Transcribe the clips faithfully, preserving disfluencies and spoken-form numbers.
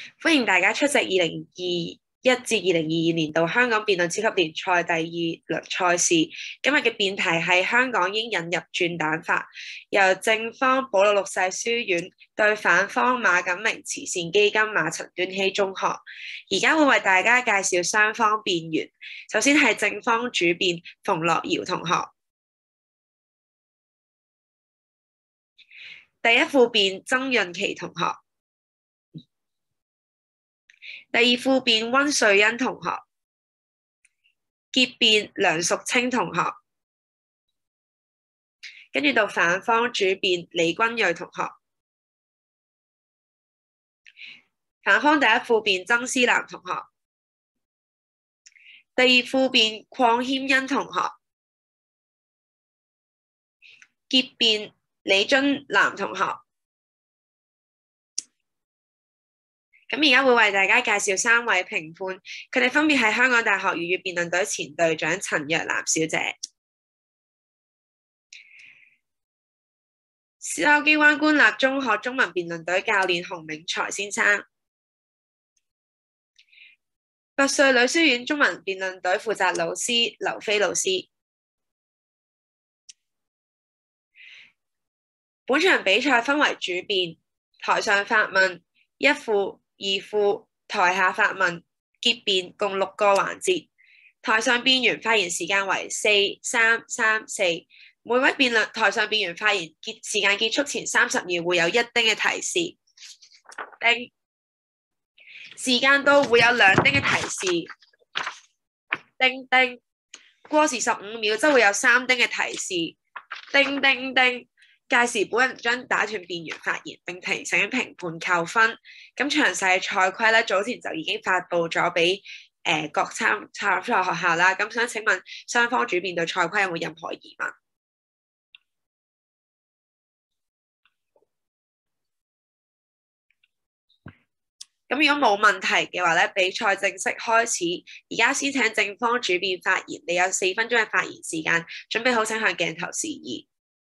歡迎大家出席二零二一至二零二二年度香港辯論超級聯賽第二輪賽事。今日嘅辯題係香港應引入轉蛋法，由正方保祿六世書院對反方馬錦明慈善基金馬陳端熙中學。而家會為大家介紹雙方辯員。首先係正方主辯馮樂瑤同學，第一副辯曾潤琪同學，第二副辯溫瑞欣同學，結辯梁淑清同學，跟住到反方主辯李君瑞同學，反方第一副辯曾思南同學，第二副辯鄺謙欣同學，結辯李津南同學。咁而家會為大家介紹三位評判，佢哋分別係香港大學粵語辯論隊前隊長陳若楠小姐、筲箕灣官立中學中文辯論隊教練洪銘才先生、拔萃女書院中文辯論隊負責老師劉飛老師。本場比賽分為主辯、台上發問、一副、二副、台下發問、結辯共六個環節。台上辯員發言時間為四、三、三、四。每位辯論台上辯員發言結時間結束前三十秒會有一丁嘅提示，丁。時間到會有兩丁嘅提示，丁丁。過時十五秒則會有三丁嘅提示，丁丁丁。屆時本人將打斷辯員發言並提醒評判扣分。咁詳細賽規咧，早前就已經發布咗俾誒各參參賽學校啦。咁想請問雙方主辯對賽規有冇任何疑問？咁如果冇問題嘅話咧，比賽正式開始。而家先請正方主辯發言，你有四分鐘嘅發言時間，準備好請向鏡頭示意。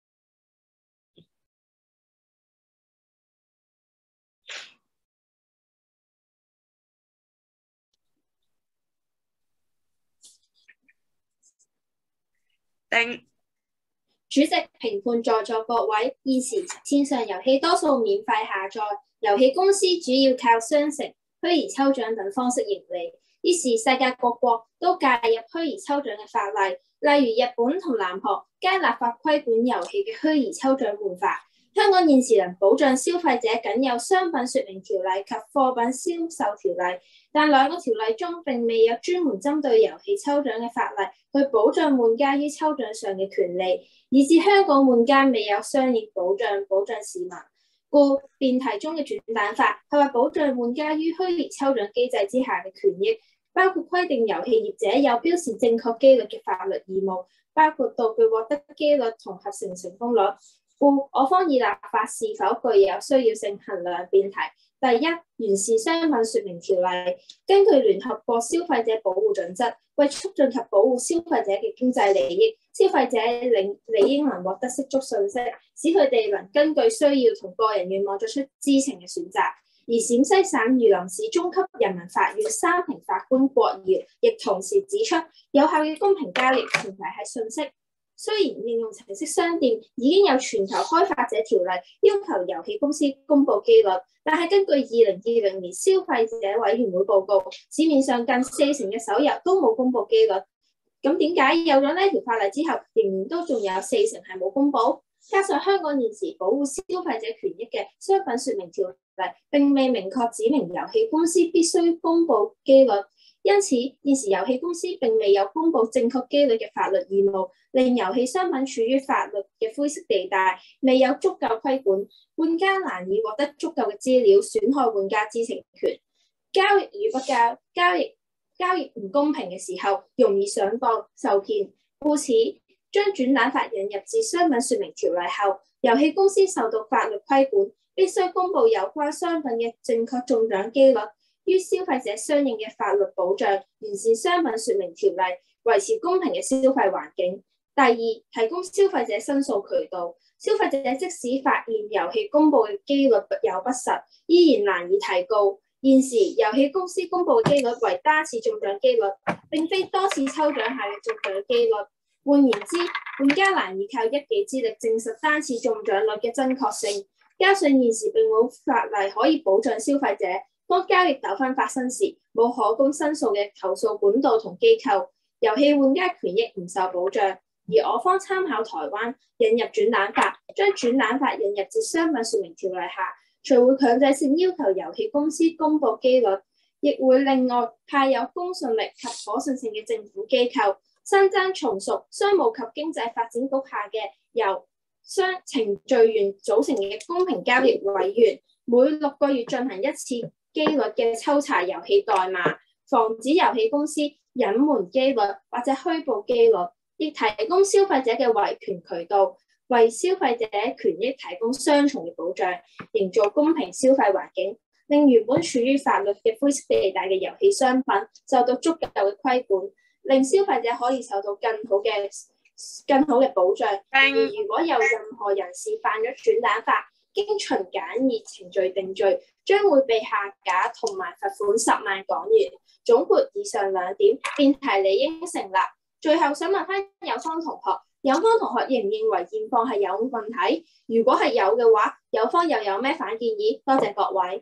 丁。 主席、評判在座各位，現時線上遊戲多數免費下載，遊戲公司主要靠商城、虛擬抽獎等方式盈利。於是世界各國都介入虛擬抽獎嘅法例，例如日本同南韓皆立法規管遊戲嘅虛擬抽獎玩法。香港現時能保障消費者僅有商品說明條例及貨品銷售條例，但兩個條例中並未有專門針對遊戲抽獎嘅法例去保障玩家於抽獎上嘅權利，以致香港玩家未有相應保障保障市民。故辯題中嘅轉蛋法係為保障玩家於虛擬抽獎機制之下嘅權益，包括規定遊戲業者有標示正確機率嘅法律義務，包括道具獲得機率同合成成功率。故我方以立法是否具有需要性衡量辯題。第一，完善商品說明條例，根據聯合國消費者保護準則，為促進及保護消費者嘅經濟利益，消費者理理應能獲得適足信息，使佢哋能根據需要同個人願望作出知情嘅選擇。而陝西省榆林市中級人民法院三庭法官郭堯亦同時指出，有效嘅公平交易前提係信息。雖然應用程式商店已經有全球開發者條例要求遊戲公司公佈機率，但係根據二零二零年消費者委員會報告，市面上近四成嘅手遊都冇公佈機率。咁點解有咗呢條法例之後，仍然都仲有四成係冇公佈？加上香港現時保護消費者權益嘅商品說明條例並未明確指明遊戲公司必須公佈機率。因此，現時遊戲公司並未有公佈正確機率嘅法律義務，令遊戲商品處於法律嘅灰色地帶，未有足夠規管，玩家難以獲得足夠嘅資料，損害玩家知情權。交易與不交，交易交易唔公平嘅時候，容易上當受騙。故此，將轉蛋法引入至商品說明條例後，遊戲公司受到法律規管，必須公佈有關商品嘅正確中獎機率。於消費者相應嘅法律保障，完善商品說明條例，維持公平嘅消費環境。第二，提供消費者申訴渠道。消費者即使發現遊戲公佈嘅機率有不實，依然難以提告。而現時遊戲公司公佈機率為單次中獎機率，並非多次抽獎下嘅中獎機率。換言之，玩家難以靠一己之力證實單次中獎率嘅真確性。加上現時並冇法例可以保障消費者，當交易糾紛發生時，冇可供申訴嘅投訴管道同機構，遊戲玩家權益唔受保障。而我方參考台灣引入轉蛋法，將轉蛋法引入至商品說明條例下，除會強制性要求遊戲公司公佈機率，亦會另外派有公信力及可信性嘅政府機構新增從屬商務及經濟發展局下嘅由商程序員組成嘅公平交易委員，每六個月進行一次機率嘅抽查遊戲代碼，防止遊戲公司隱瞞機率或者虛報機率，亦提供消費者嘅維權渠道，為消費者權益提供雙重嘅保障，營造公平消費環境，令原本處於法律嘅灰色地帶嘅遊戲商品受到足夠嘅規管，令消費者可以受到更好嘅更好嘅保障。而如果有任何人士犯咗轉蛋法，經循簡易程序定罪，將會被下架同埋罰款十萬港元。總括以上兩點，辯題理應成立。最後想問翻有方同學，有方同學認唔認為現況係有問題？如果係有嘅話，有方又有咩反建議？多謝各位。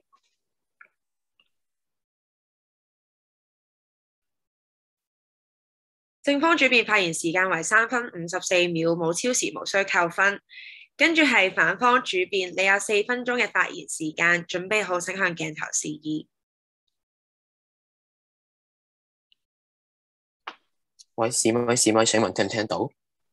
正方主辯發言時間為三分五十四秒，冇超時，無需扣分。跟住係反方主辯，你有四分鐘嘅發言時間，準備好請向鏡頭示意。 喂，試咪試咪，請問聽唔聽到？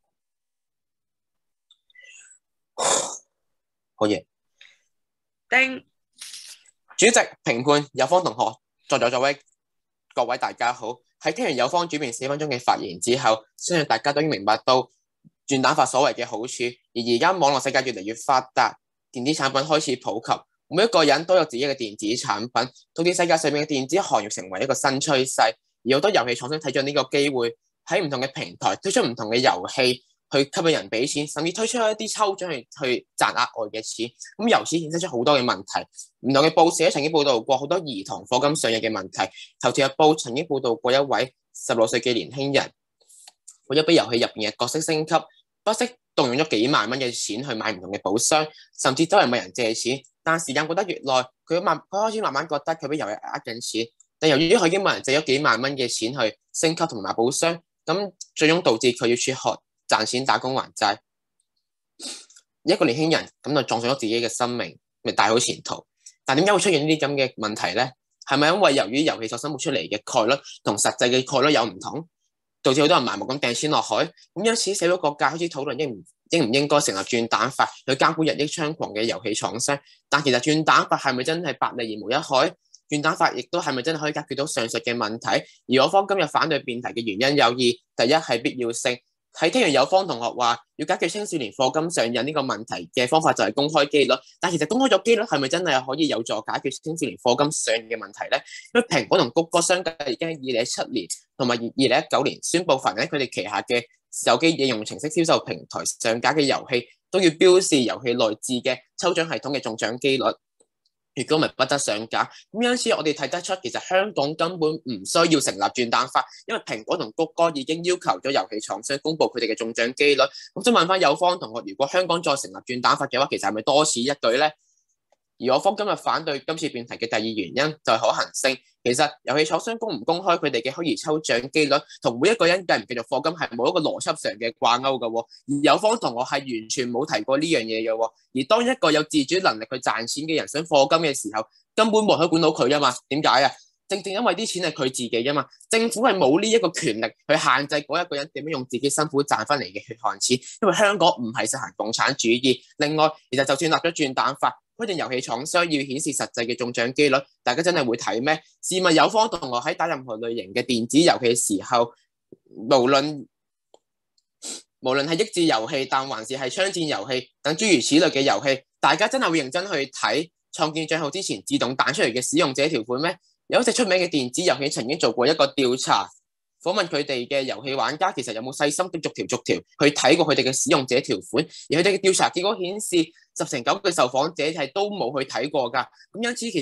好嘢。 丁主席、評判、有方同學，在座各位各位大家好。喺聽完有方主辯四分鐘嘅發言之後，相信大家都已經明白到轉蛋法所謂嘅好處。而而家網絡世界越嚟越發達，電子產品開始普及，每一個人都有自己嘅電子產品，導致世界上面嘅電子行業成為一個新趨勢。而好多遊戲廠商睇準呢個機會，喺唔同嘅平台推出唔同嘅遊戲，去吸引人俾錢，甚至推出一啲抽獎去去賺額外嘅錢。咁由此衍生出好多嘅問題。唔同嘅報社曾經報道過好多兒童課金上癮嘅問題。頭條日報曾經報道過一位十六歲嘅年輕人，為咗俾遊戲入邊嘅角色升級，不惜動用咗幾萬蚊嘅錢去買唔同嘅寶箱，甚至周圍問人借錢。但時間過得越耐，佢慢佢開始慢慢覺得佢俾遊戲呃緊錢。但由於佢已經問人借咗幾萬蚊嘅錢去升級同埋買寶箱，咁最終導致佢要輟學賺錢打工還債。一個年輕人咁就撞上咗自己嘅生命，咪大好前途。但點解會出現呢啲咁嘅問題咧？係咪因為由於遊戲所生活出嚟嘅概率同實際嘅概率有唔同，導致好多人盲目咁掟錢落海？咁因此社會各界開始討論應唔應唔應該成立轉蛋法去監管日益猖狂嘅遊戲廠商。但其實轉蛋法係咪真係百利而無一害？轉蛋法亦都係咪真係可以解決到上述嘅問題？而我方今日反對辯題嘅原因有二：第一係必要性。喺聽完有方同學話要解決青少年課金上癮呢個問題嘅方法就係公開機率，但其實公開咗機率係咪真係可以有助解決青少年課金上癮嘅問題咧？因為蘋果同谷歌相繼已經喺二零一七年同埋二零一九年宣布凡喺佢哋旗下嘅手機應用程式銷售平台上架嘅遊戲都要標示遊戲內置嘅抽獎系統嘅中獎機率。如果唔係不得上架，咁因此我哋睇得出，其實香港根本唔需要成立轉蛋法，因為蘋果同谷歌已經要求咗遊戲廠商公佈佢哋嘅中獎機率。咁想問翻有方同學，如果香港再成立轉蛋法嘅話，其實係咪多此一舉咧？而我方今日反對今次辯題嘅第二原因就係可行性。其實遊戲廠商公唔公開佢哋嘅虛擬抽獎機率，同每一個人繼唔繼續課金係冇一個邏輯上嘅掛鈎嘅。而有方同學係完全冇提過呢樣嘢嘅。而當一個有自主能力去賺錢嘅人想課金嘅時候，根本冇人可以管到佢啊嘛。點解啊？正正因為啲錢係佢自己啊嘛，政府係冇呢一個權力去限制嗰一個人點樣用自己辛苦賺翻嚟嘅血汗錢，因為香港唔係實行共產主義。另外，其實就算立咗轉蛋法，規定遊戲廠商要顯示實際嘅中獎機率，大家真係會睇咩？試問有方同學喺打任何類型嘅電子遊戲嘅時候，無論無論係益智遊戲，但還是係槍戰遊戲等諸如此類嘅遊戲，大家真係會認真去睇創建賬號之前自動彈出嚟嘅使用者條款咩？有一隻出名嘅電子遊戲曾經做過一個調查，訪問佢哋嘅遊戲玩家其實有冇細心咁逐條逐條去睇過佢哋嘅使用者條款，而佢哋嘅調查結果顯示，十成九嘅受訪者係都冇去睇過㗎。咁因此其實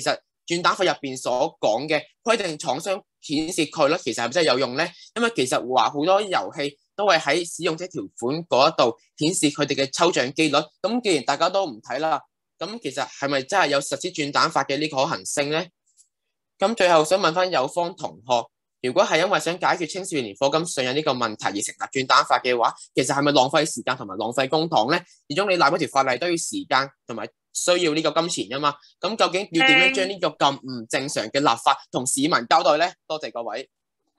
轉蛋法入邊所講嘅規定廠商顯示概率其實係咪真係有用咧？因為其實話好多遊戲都係喺使用者條款嗰一度顯示佢哋嘅抽獎機率。咁既然大家都唔睇啦，咁其實係咪真係有實施轉蛋法嘅呢個可行性咧？咁最後想問翻有方同學，如果係因為想解決青少年課金上癮呢個問題而成立轉蛋法嘅話，其實係咪浪費時間同埋浪費公帑咧？始終你立嗰條法例都要時間同埋需要呢個金錢噶嘛。咁究竟要點樣將呢個咁唔正常嘅立法同市民交代咧？多謝各位。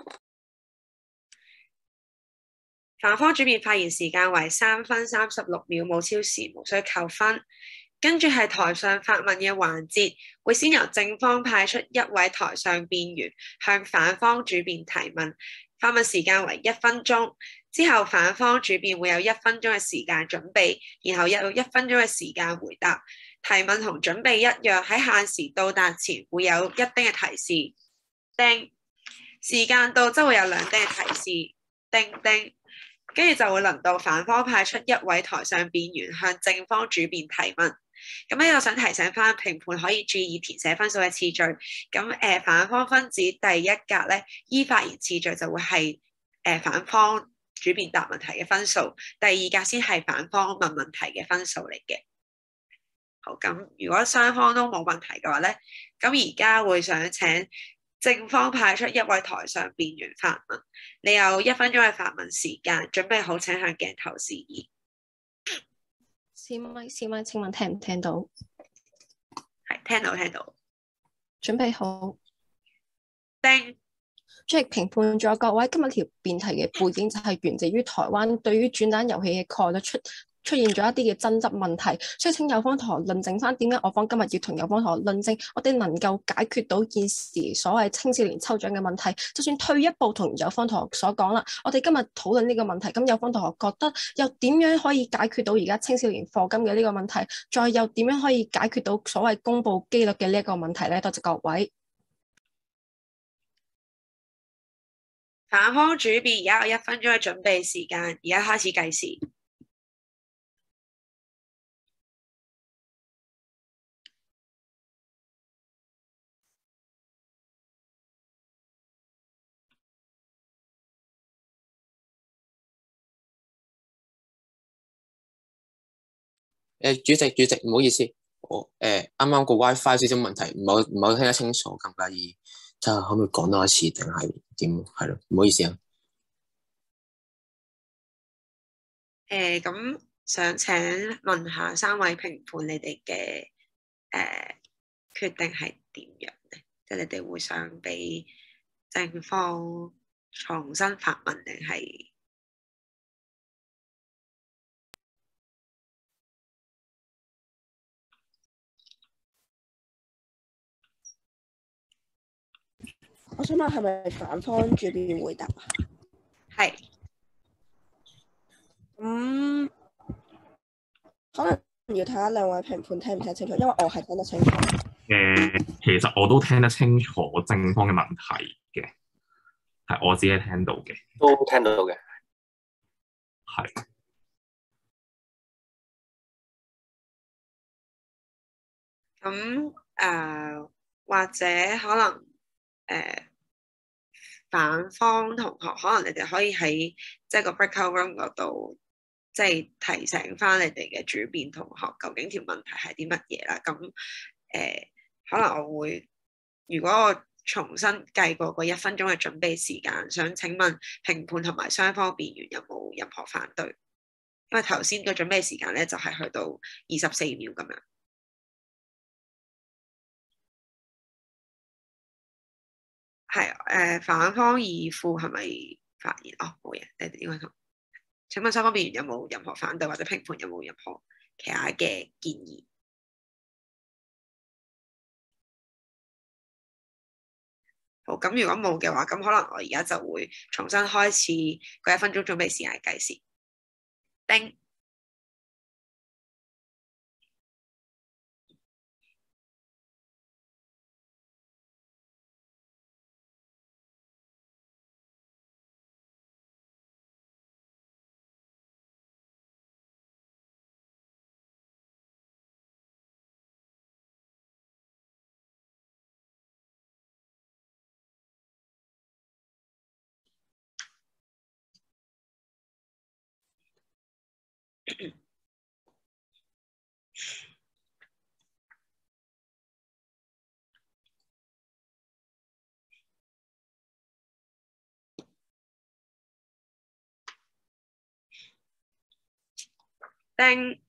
反方主辯發言時間為三分三十六秒，冇超時，無需扣分。跟住係台上發問嘅環節，會先由正方派出一位台上辯員向反方主辯提問，發問時間為一分鐘。之後反方主辯會有一分鐘嘅時間準備，然後有一分鐘嘅時間回答。提問同準備一樣，喺限時到達前會有一丁嘅提示，叮。時間到則會有兩丁嘅提示，叮叮。跟住就會輪到反方派出一位台上辯員向正方主辯提問。咁咧，我想提醒翻評判可以注意填寫分數嘅次序。咁誒、呃，反方分子第一格咧，依發言次序就會係誒、呃、反方主辯答問題嘅分數，第二格先係反方問問題嘅分數嚟嘅。好，咁如果雙方都冇問題嘅話咧，咁而家會想請正方派出一位台上辯員發問。你有一分鐘嘅發問時間，準備好請向鏡頭示意。 試咪試咪，請問聽唔聽到？ 係聽到聽到。 準備好。 叮。 主席評判咗各位，今日條辯題嘅背景就係源自於台灣對於轉蛋遊戲嘅概率出出現咗一啲嘅爭執問題，所以請有方同學論證翻點解我方今日要同有方同學論證，我哋能夠解決到現時所謂青少年抽獎嘅問題。就算退一步同有方同學所講啦，我哋今日討論呢個問題，咁有方同學覺得又點樣可以解決到而家青少年課金嘅呢個問題，再又點樣可以解決到所謂公佈機率嘅呢一個問題咧？多謝各位。 反方主辯而家有一分鐘嘅準備時間，而家開始計時。 誒，主席，主席，唔好意思，我誒啱啱個 WiFi 少少問題，唔好唔好聽得清楚，咁介意，就可唔可以講多一次定係點？係咯，唔好意思啊。 誒，咁想請問下三位評判，你哋嘅誒決定係點樣咧？即係你哋會想俾正方重新發問定係？ 我想問係咪反方主辯回答啊？ 係。 咁、嗯、可能要睇下兩位評判聽唔聽得清楚，因為我係聽得清楚。誒、 呃，其實我都聽得清楚正方嘅問題嘅，係我自己聽到嘅， 都聽到嘅。 係。 咁誒、呃，或者可能誒、呃，反方同學可能你哋可以喺即係個 breakout room 嗰度，即係提醒翻你哋嘅主辯同學，究竟條問題係啲乜嘢啦？咁誒、呃，可能我會，如果我重新計過個一分鐘嘅準備時間，想請問評判同埋雙方辯員有冇任何反對？因為頭先個準備時間咧就係、是、去到二十四秒咁樣。係誒、呃，反方二副係咪發言？哦，冇嘢，你哋應該同。請問雙方辯員有冇任何反對，或者評判有冇任何其他嘅建議？好，咁如果冇嘅話，咁可能我而家就會重新開始嗰一分鐘準備時間計時。叮。 丁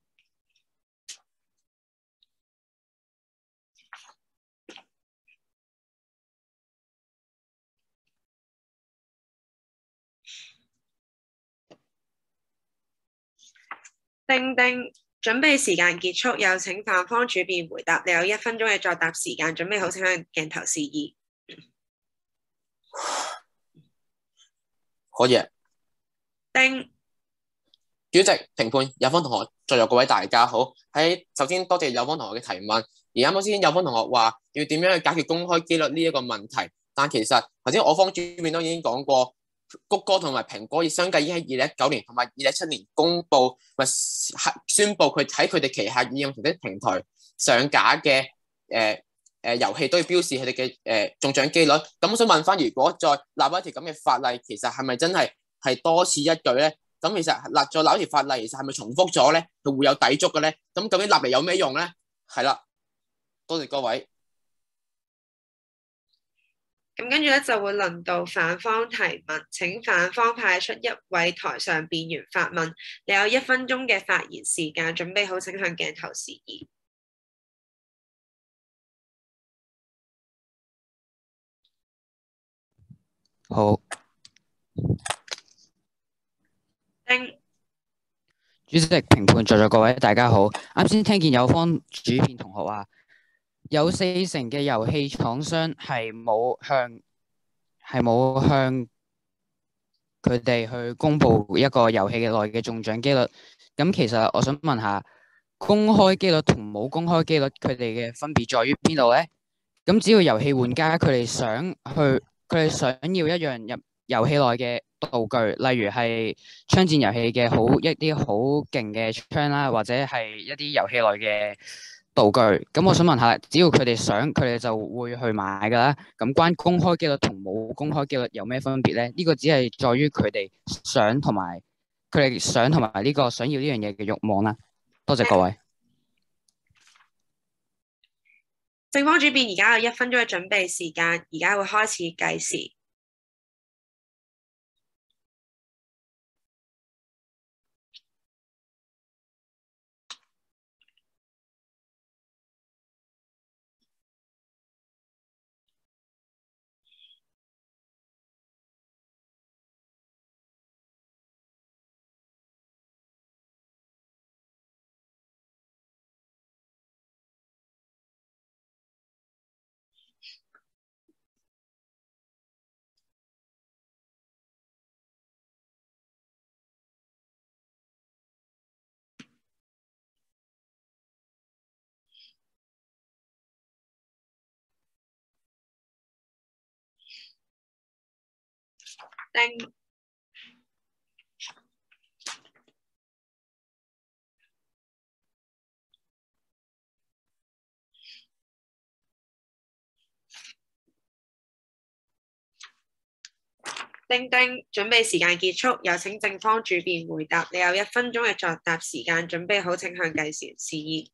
丁丁，準備時間結束，有請phạm方主辯回答。你有一分鐘嘅作答時間，準備好請向鏡頭示意。 可以。 丁主席、評判、有方同學，在座各位大家好。喺首先多謝有方同學嘅提問。而啱啱先有方同學話要點樣去解決公開機率呢一個問題，但其實頭先我方主辯都已經講過，谷歌同埋蘋果亦相繼已經喺二零一九年同埋二零一七年公佈咪宣佈佢喺佢哋旗下應用程式平台上架嘅誒誒遊戲都要標示佢哋嘅誒中獎機率。咁我想問翻，如果再立一條咁嘅法例，其實係咪真係係多此一舉咧？咁其實立再立一條法例，其實係咪重複咗咧？佢會有抵觸嘅咧？咁究竟立嚟有咩用咧？係啦，多謝各位。 咁跟住咧就會輪到反方提問，請反方派出一位台上辯員發問。你有一分鐘嘅發言時間，準備好請向鏡頭示意。 好。 丁主席、評判，在座各位大家好。啱先聽見有方主辯同學話，有四成嘅遊戲廠商係冇向係冇向佢哋去公布一個遊戲嘅內嘅中獎機率。咁其實我想問下，公開機率同冇公開機率佢哋嘅分別在於邊度咧？咁只要遊戲玩家佢哋想去，佢哋想要一樣入遊戲內嘅道具，例如係槍戰遊戲嘅好一啲好勁嘅槍啦，或者係一啲遊戲內嘅道具。咁我想問下，只要佢哋想，佢哋就會去買噶啦。咁關公開機率同冇公開機率有咩分別咧？呢個只係在於佢哋想同埋佢哋想同埋呢個想要呢樣嘢嘅慾望啦。多謝各位。 正方主辯而家有一分鐘嘅準備時間，而家會開始計時。丁丁丁，準備時間結束，有請正方主辯回答。你有一分鐘嘅作答時間，準備好請向計時示意。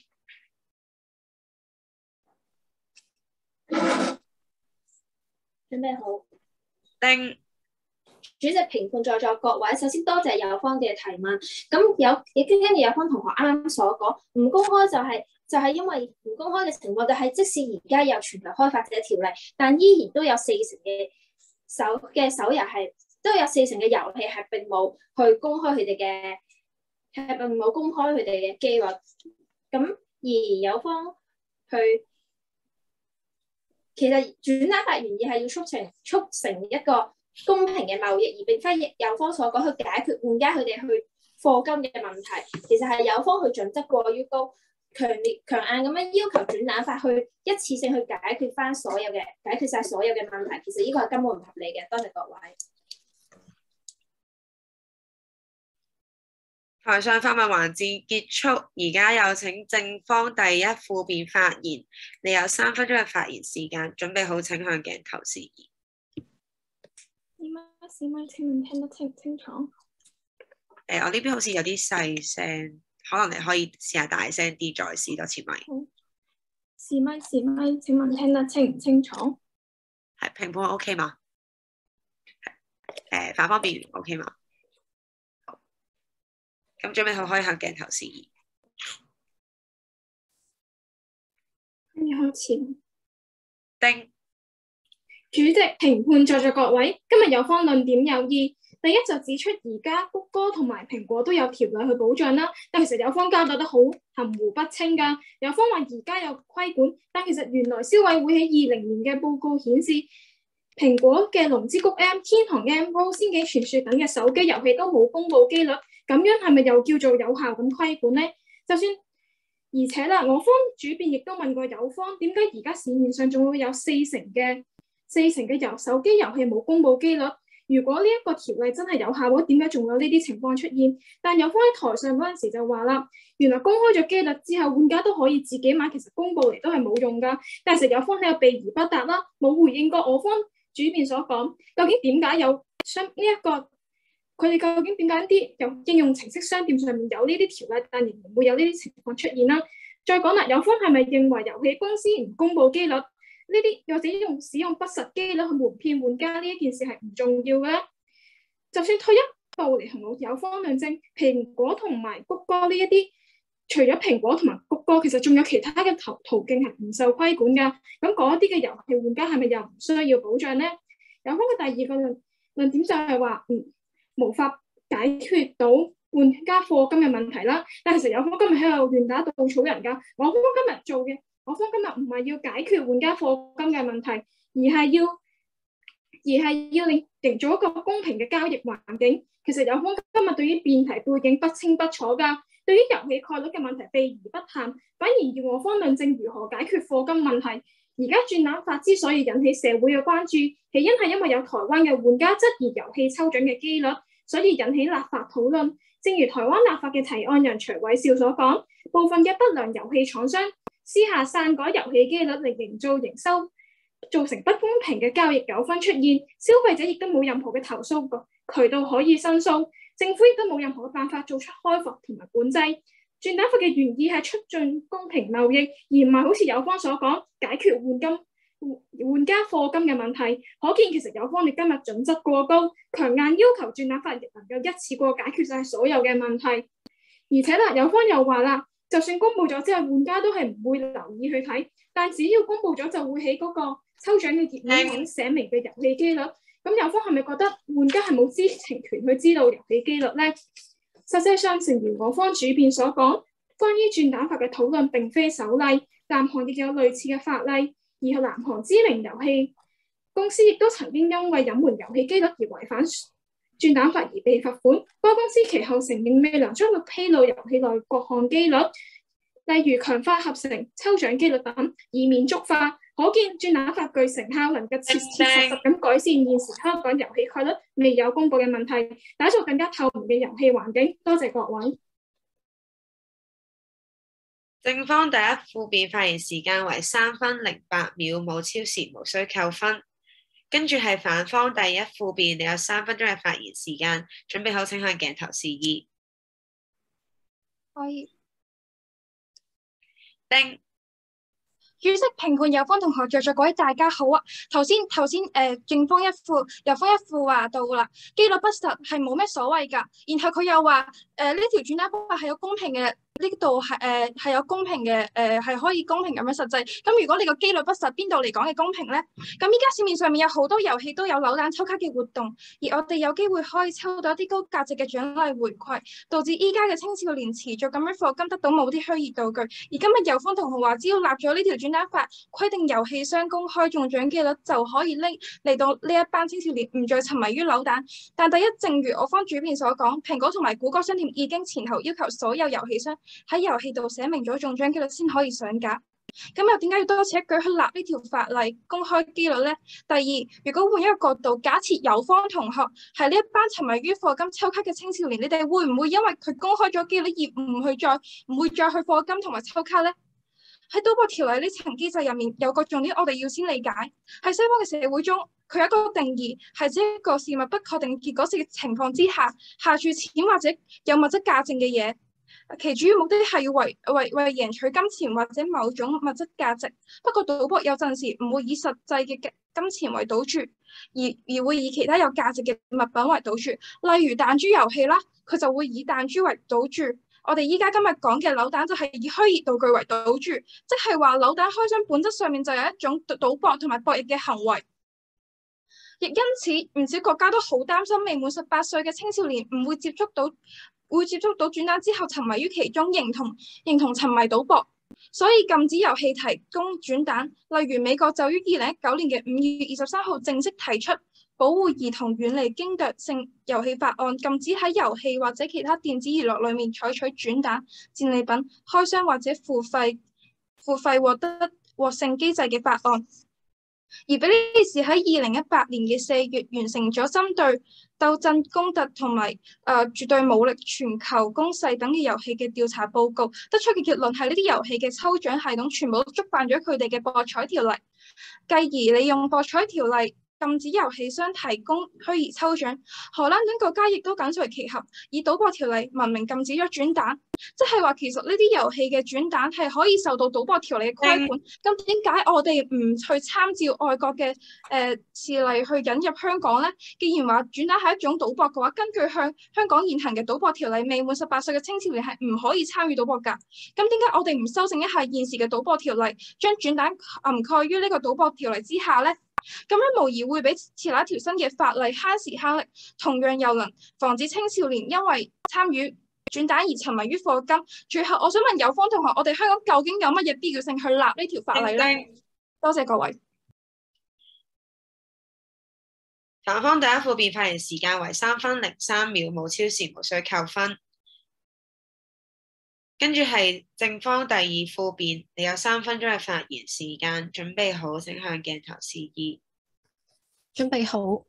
準備好。 丁主席、評判在座各位，首先多謝有方嘅提問。咁有亦跟住有方同學啱啱所講，唔公開就係、是、就係、是、因為唔公開嘅情況，就係即使而家有全球開發者條例，但依然都有四成嘅手嘅手遊係都有四成嘅遊戲係並冇去公開佢哋嘅係並冇公開佢哋嘅機率。咁而有方去其實轉單法原意係要促成促成一個公平嘅貿易，而並非有方所講去解決玩家佢哋去課金嘅問題。其實係有方去準則過於高，強烈強硬咁樣要求轉單法去一次性去解決翻所有嘅解決晒所有嘅問題。其實呢個係根本唔合理嘅。多謝各位。 台上發問環節結束，而家有請正方第一副辯發言。你有三分鐘嘅發言時間，準備好請向鏡頭示意。 師妹，師妹，請問聽得清唔清楚？ 誒，我呢邊好似有啲細聲，可能你可以試下大聲啲，再試多次咪。 試咪試咪，請問聽得清唔清楚？ 係評判 OK 嘛？誒，反方辯員 OK 嘛？好，咁準備好可以向鏡頭示意。 跟住開始。 叮。 主席、評判在座各位，今日有方論點有異。第一就指出，而家谷歌同埋蘋果都有條例去保障啦，但其實有方交代得好含糊不清㗎。有方話而家有規管，但其實原來消委會喺二零年嘅報告顯示，蘋果嘅龍之谷 M、天堂 M、Roll 仙境傳說等嘅手機遊戲都冇公佈機率，咁樣係咪又叫做有效咁規管呢？就算而且啦，我方主辯亦都問過有方，點解而家市面上仲會有四成嘅四成嘅遊手機遊戲冇公佈機率？如果呢一個條例真係有效嘅話，點解仲有呢啲情況出現？但有方喺台上嗰陣時就話啦，原來公開咗機率之後，玩家都可以自己買，其實公佈嚟都係冇用㗎。但係實有方喺度避而不答啦，冇回應過我方主辯所講，究竟點解有相呢一個佢哋究竟點解啲有應用程式商店上面有呢啲條例，但仍然會有呢啲情況出現啦？再講啦，有方係咪認為遊戲公司唔公佈機率？呢啲或者用使用不實機率去瞞騙玩家呢一件事係唔重要嘅咧？就算退一步嚟同有方論證，蘋果同埋谷歌呢一啲，除咗蘋果同埋谷歌，其實仲有其他嘅途途徑係唔受規管㗎。咁嗰啲嘅遊戲玩家係咪又唔需要保障咧？有方嘅第二個論論點就係話，嗯，無法解決到玩家課金嘅問題啦。但係其實有方今日喺度亂打稻草人㗎。我方今日做嘅。我方今日唔係要解決玩家課金嘅問題，而係要而係要令營造一個公平嘅交易環境。其實有方今日對於辯題背景不清不楚㗎，對於遊戲概率嘅問題避而不談，反而要我方論證如何解決課金問題。而家轉攬法之所以引起社會嘅關注，起因係因為有台灣嘅玩家質疑遊戲抽獎嘅機率，所以引起立法討論。正如台灣立法嘅提案人徐偉少所講，部分嘅不良遊戲廠商私下篡改遊戲機率嚟營造營收，造成不公平嘅交易糾紛出現，消費者亦都冇任何嘅投訴渠道可以申訴，政府亦都冇任何嘅辦法做出開放同埋管制。轉蛋法嘅原意係促進公平貿易，而唔係好似有方所講解決換金玩家課金嘅問題。可見其實有方你今日準則過高，強硬要求轉蛋法亦能夠一次過解決晒所有嘅問題。而且啦，有方又話啦，就算公佈咗之後，玩家都係唔會留意去睇，但只要公佈咗就會喺嗰個抽獎嘅頁面上寫明嘅遊戲機率。咁有方係咪覺得玩家係冇知情權去知道遊戲機率咧？實際上，正如我方主辯所講，關於轉蛋法嘅討論並非首例，南韓亦有類似嘅法例，而南韓知名遊戲公司亦都曾經因為隱瞞遊戲機率而違反轉蛋法而被罰款。該公司其後承認未能將會披露遊戲內各項機率，例如強化合成、抽獎機率等，以免觸發。可見轉蛋法具成效，能夠切切實實咁改善現時香港遊戲概率未有公佈嘅問題，打造更加透明嘅遊戲環境。多謝各位。 正方第一副辯發言時間為三分零八秒，冇超時，無需扣分。跟住係反方第一副辯，你有三分鐘嘅發言時間，準備好請向鏡頭示意。 可以。 叮。 主席、評判、有方同學在座各位大家好啊！頭先頭先誒正方一副、右方一副話到啦，機率不實係冇咩所謂㗎。然後佢又話誒呢條轉蛋法係有公平嘅。呢度係誒係有公平嘅誒係可以公平咁樣實際。咁如果你個機率不實，邊度嚟講嘅公平咧？咁依家市面上面有好多遊戲都有扭蛋抽卡嘅活動，而我哋有機會可以抽到一啲高價值嘅獎勵回饋，導致依家嘅青少年持續咁樣課金得到某啲虛擬道具。而今日有方同學話，只要立咗呢條轉蛋法，規定遊戲商公開中獎機率，就可以拎嚟到呢一班青少年唔再沉迷於扭蛋。但第一，正如我方主編所講，蘋果同埋谷歌商店已經前後要求所有遊戲商喺遊戲度寫明咗中獎機率先可以上架，咁又點解要多此一舉去立呢條法例公開機率呢？第二，如果換一個角度，假設有方同學係呢一班沉迷於課金抽卡嘅青少年，你哋會唔會因為佢公開咗機率而唔去再唔會再去課金同埋抽卡呢？ 喺賭博條例呢層機制入面有個重點，我哋要先理解喺西方嘅社會中，佢有一個定義係指一個事物不確定結果嘅情況之下，下注錢或者有物質價值嘅嘢，其主要目的係要為為為贏取金錢或者某種物質價值。不過賭博有陣時唔會以實際嘅金錢為賭注，而而會以其他有價值嘅物品為賭注，例如彈珠遊戲啦，佢就會以彈珠為賭注。我哋依家今日講嘅扭蛋就係以虛擬道具為賭注，即係話扭蛋開箱本質上面就有一種賭博同埋博弈嘅行為。亦因此，唔少國家都好擔心未滿十八歲嘅青少年唔會接觸到會接觸到轉蛋之後沉迷於其中，認同認同沉迷賭博，所以禁止遊戲提供轉蛋。例如美國就於二零一九年嘅五月二十三號正式提出保護兒童遠離驚奪性遊戲法案，禁止喺遊戲或者其他電子娛樂裏面採取轉蛋、戰利品、開箱或者付費付費獲得獲勝機制嘅法案。而比利時喺二零一八年嘅四月完成咗針對鬥陣攻特同埋誒絕對武力全球攻勢等嘅遊戲嘅調查報告，得出嘅結論係呢啲遊戲嘅抽獎系統全部都觸犯咗佢哋嘅博彩條例，繼而利用博彩條例禁止遊戲商提供虛擬抽獎。荷蘭等國家亦都緊隨其後，以賭博條例文明禁止咗轉蛋，即係話其實呢啲遊戲嘅轉蛋係可以受到賭博條例嘅規管。咁點解我哋唔去參照外國嘅誒、呃、事例去引入香港呢？既然話轉蛋係一種賭博嘅話，根據向香港現行嘅賭博條例，未滿十八歲嘅青少年係唔可以參與賭博㗎。咁點解我哋唔修正一下現時嘅賭博條例，將轉蛋涵蓋於呢個賭博條例之下呢？咁樣無疑會比設立一條新嘅法例慳時慳力，同樣又能防止青少年因為參與轉蛋而沉迷於課金。最後，我想問有方同學，我哋香港究竟有乜嘢必要性去立呢條法例呢？多謝各位。 反方第一副辯發言時間為三分零三秒，冇超時，無需扣分。跟住係正方第二副辯，你有三分鐘嘅發言時間，準備好請向鏡頭示意。 準備好。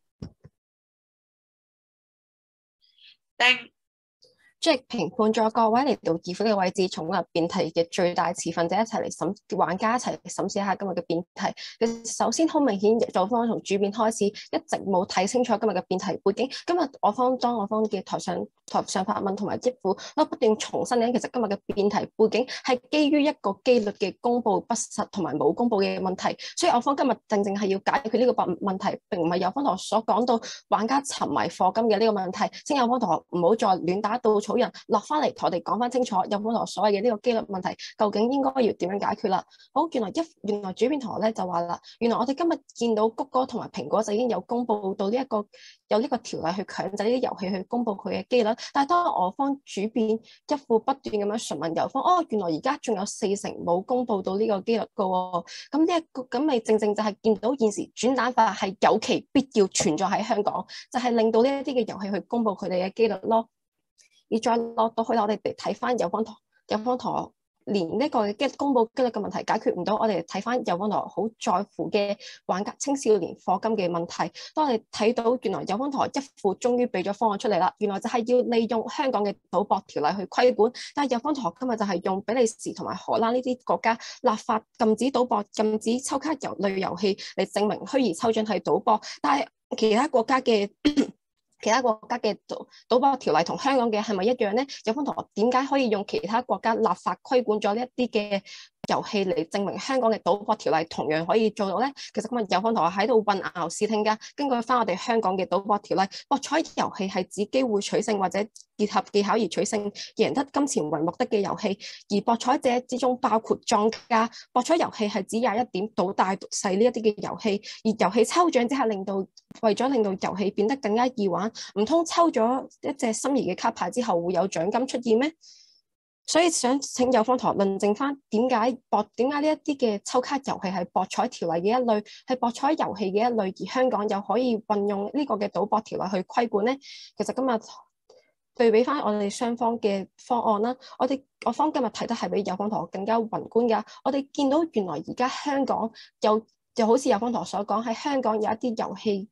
叮。 即係評判咗各位嚟到議會嘅位置，從入辯題嘅最大持份者一齊嚟審，玩家一齊嚟審視一下今日嘅辯題。首先好明顯，左方從主辯開始，一直冇睇清楚今日嘅辯題背景。今日我方當我方嘅台上台上發問同埋憶副都不斷重申緊，其實今日嘅辯題背景係基於一個機率嘅公佈不實同埋冇公佈嘅問題。所以我方今日正正係要解決呢個問問題，並唔係有方同學所講到玩家沉迷課金嘅呢個問題。請有方同學唔好再亂打稻草人，落翻嚟同我哋講翻清楚，有方同學所謂嘅呢個機率問題，究竟應該要點樣解決啦？好，原來一原來主辯同學咧就話啦，原來我哋今日見到谷歌同埋蘋果就已經有公佈到呢、這、一個有呢個條例去強制呢啲遊戲去公佈佢嘅機率，但係當我方主辯一副不斷咁樣詢問有方，哦，原來而家仲有四成冇公佈到呢個機率噶喎，咁呢一個咁咪正正就係見到現時轉蛋法係有其必要存在喺香港，就係、是、令到呢一啲嘅遊戲去公佈佢哋嘅機率咯。而再落到去，我哋哋睇翻有方同有方同學連呢個機公佈機率嘅問題解決唔到，我哋睇翻有方同學好在乎嘅玩家青少年課金嘅問題。當我哋睇到原來有方同學一副終於俾咗方案出嚟啦，原來就係要利用香港嘅賭博條例去規管，但係有方同學今日就係用比利時同埋荷蘭呢啲國家立法禁止賭博、禁止抽卡遊類遊戲嚟證明虛擬抽獎係賭博，但係其他國家嘅其他國家嘅賭賭博條例同香港嘅係咪一樣呢？有方同學點解可以用其他國家立法規管咗呢一啲嘅遊戲嚟證明香港嘅賭博條例同樣可以做到呢？其實今日有方同學喺度混淆視聽㗎。根據翻我哋香港嘅賭博條例，博彩遊戲係指機會取勝或者結合技巧而取勝、贏得金錢為目的嘅遊戲，而博彩者之中包括莊家。博彩遊戲係指廿一點賭大賭細呢一啲嘅遊戲，而遊戲抽獎只係令到為咗令到遊戲變得更加易玩，唔通抽咗一隻心儀嘅卡牌之後會有獎金出現咩？所以想請有方同學論證翻點解博點解呢一啲嘅抽卡遊戲係博彩條例嘅一類，係博彩遊戲嘅一類，而香港又可以運用呢個嘅賭博條例去規管呢？其實今日對比翻我哋雙方嘅方案啦，我哋我方今日睇得係比有方同學更加宏觀㗎。我哋見到原來而家香港有就好似有方同學所講，喺香港有一啲遊戲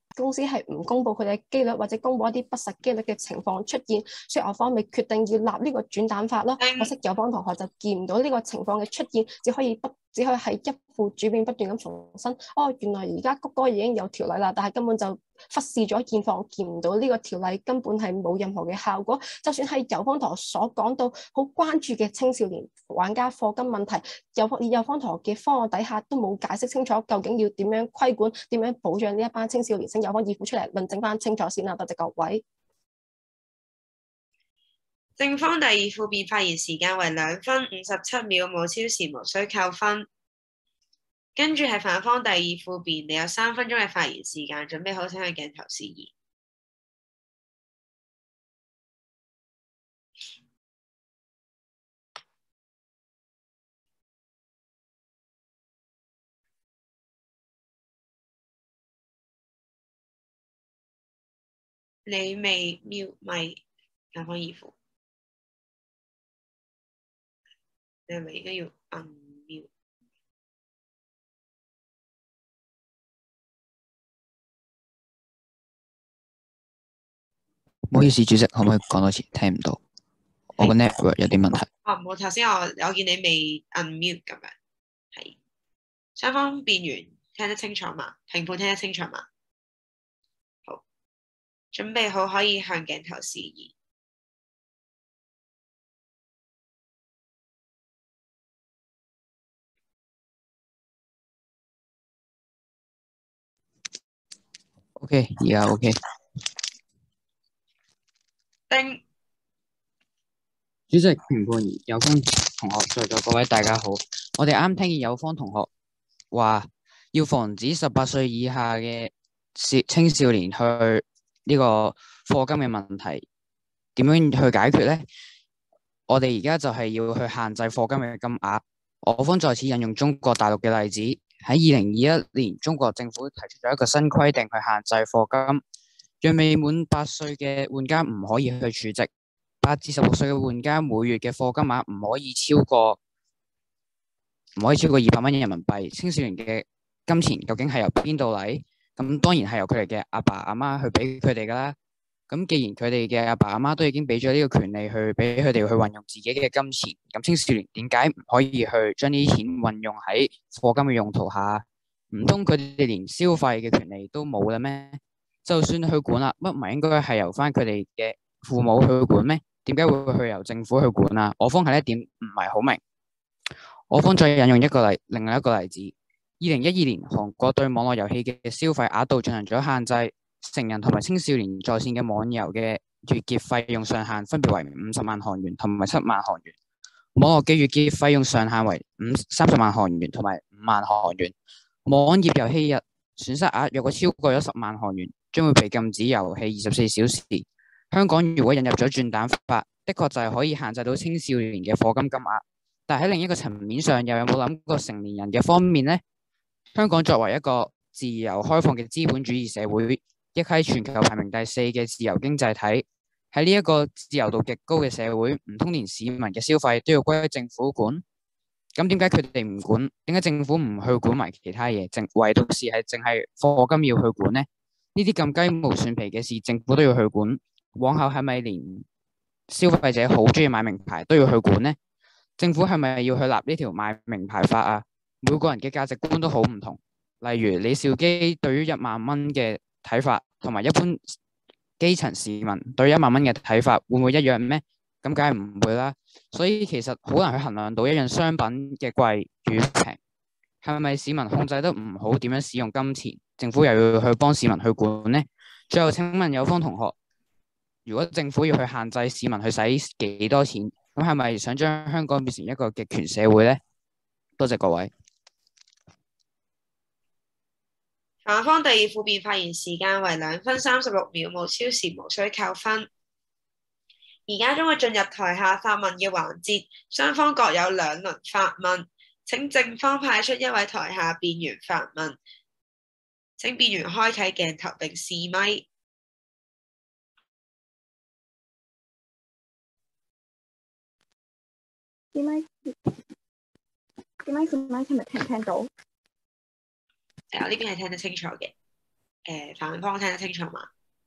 公司係唔公佈佢哋嘅機率，或者公佈一啲不實機率嘅情況出現，所以我方咪決定要立呢個轉蛋法咯。可惜有方同學就見唔到呢個情況嘅出現，只可以不只可以喺一副主編不斷咁重申，哦，原來而家谷歌已經有條例啦，但係根本就忽視咗現況，見唔到呢個條例根本係冇任何嘅效果。就算係有方同學所講到好關注嘅青少年玩家課金問題，有有方同學嘅方案底下都冇解釋清楚究竟要點樣規管、點樣保障呢一班青少年，請有方議員出嚟論證翻清楚先啦。多謝各位。 正方第二副辯發言時間為兩分五十七秒，冇超時，無需扣分。跟住係反方第二副辯，你有三分鐘嘅發言時間，準備好請向鏡頭示意。你未瞄咪反方二副，你係咪應該要按瞄？ 唔好意思，主席，可唔可以講多次？聽唔到，我個 network 有啲問題。 哦，冇，頭先我我見你未 unmute 咁樣，係雙方辯員聽得清楚嘛？評判聽得清楚嘛？好，準備好可以向鏡頭示意。 OK，而家 OK。 叮。 主席、評判、有方同學在座各位大家好，我哋啱聽見有方同學話要防止十八歲以下嘅少青少年去呢個課金嘅問題，點樣去解決呢？我哋而家就係要去限制課金嘅金額。我方在此引用中國大陸嘅例子，喺二零二一年，中國政府提出咗一個新規定去限制課金，讓未滿八歲嘅玩家唔可以去儲值。八至十六歲嘅玩家每月嘅課金額唔可以超過唔可以超過二百蚊人民幣。青少年嘅金錢究竟係由邊度嚟？咁當然係由佢哋嘅阿爸阿媽去俾佢哋噶啦。咁既然佢哋嘅阿爸阿媽都已經俾咗呢個權利去俾佢哋去運用自己嘅金錢，咁青少年點解唔可以去將呢啲錢運用喺課金嘅用途下？唔通佢哋連消費嘅權利都冇啦咩？就算去管啦，乜唔係應該係由翻佢哋嘅父母去管咩？點解會去由政府去管啊？我方係呢一點唔係好明。我方再引用一個例，另外一個例子。二零一二年，韓國對網絡遊戲嘅消費額度進行咗限制，成人同埋青少年在線嘅網遊嘅月結費用上限分別為五十萬韓元同埋七萬韓元。網絡嘅月結費用上限為五三十萬韓元同埋五萬韓元。網頁遊戲日損失額若果超過咗十萬韓元，將會被禁止遊戲二十四小時。香港如果引入咗轉蛋法，的確就係可以限制到青少年嘅課金金額，但喺另一個層面上，又有冇諗過成年人嘅方面呢？香港作為一個自由開放嘅資本主義社會，亦係全球排名第四嘅自由經濟體，喺呢一個自由度極高嘅社會，唔通連市民嘅消費都要歸政府管？咁點解佢哋唔管？點解政府唔去管埋其他嘢？淨唯獨是係淨係課金要去管呢？呢啲咁雞毛蒜皮嘅事，政府都要去管？往後係咪連消費者好中意買名牌都要去管呢？政府係咪要去立呢條買名牌法啊？每個人嘅價值觀都好唔同，例如李兆基對於一萬蚊嘅睇法，同埋一般基層市民對一萬蚊嘅睇法，會唔會一樣咩？咁梗係唔會啦。所以其實好難去衡量到一樣商品嘅貴與平，係咪市民控制得唔好，點樣使用金錢，政府又要去幫市民去管呢？最後請問有方同學，如果政府要去限制市民去使幾多錢，咁係咪想將香港變成一個極權社會呢？多謝各位。 反方第二副辯發言時間為兩分三十六秒，無超時，無需扣分。而家將會進入台下發問嘅環節，雙方各有兩輪發問。請正方派出一位台下辯員發問。請辯員開啟鏡頭並試咪。 點解點解點解聽唔聽到？ 誒，我呢邊係聽得清楚嘅。 誒反方聽得清楚嘛？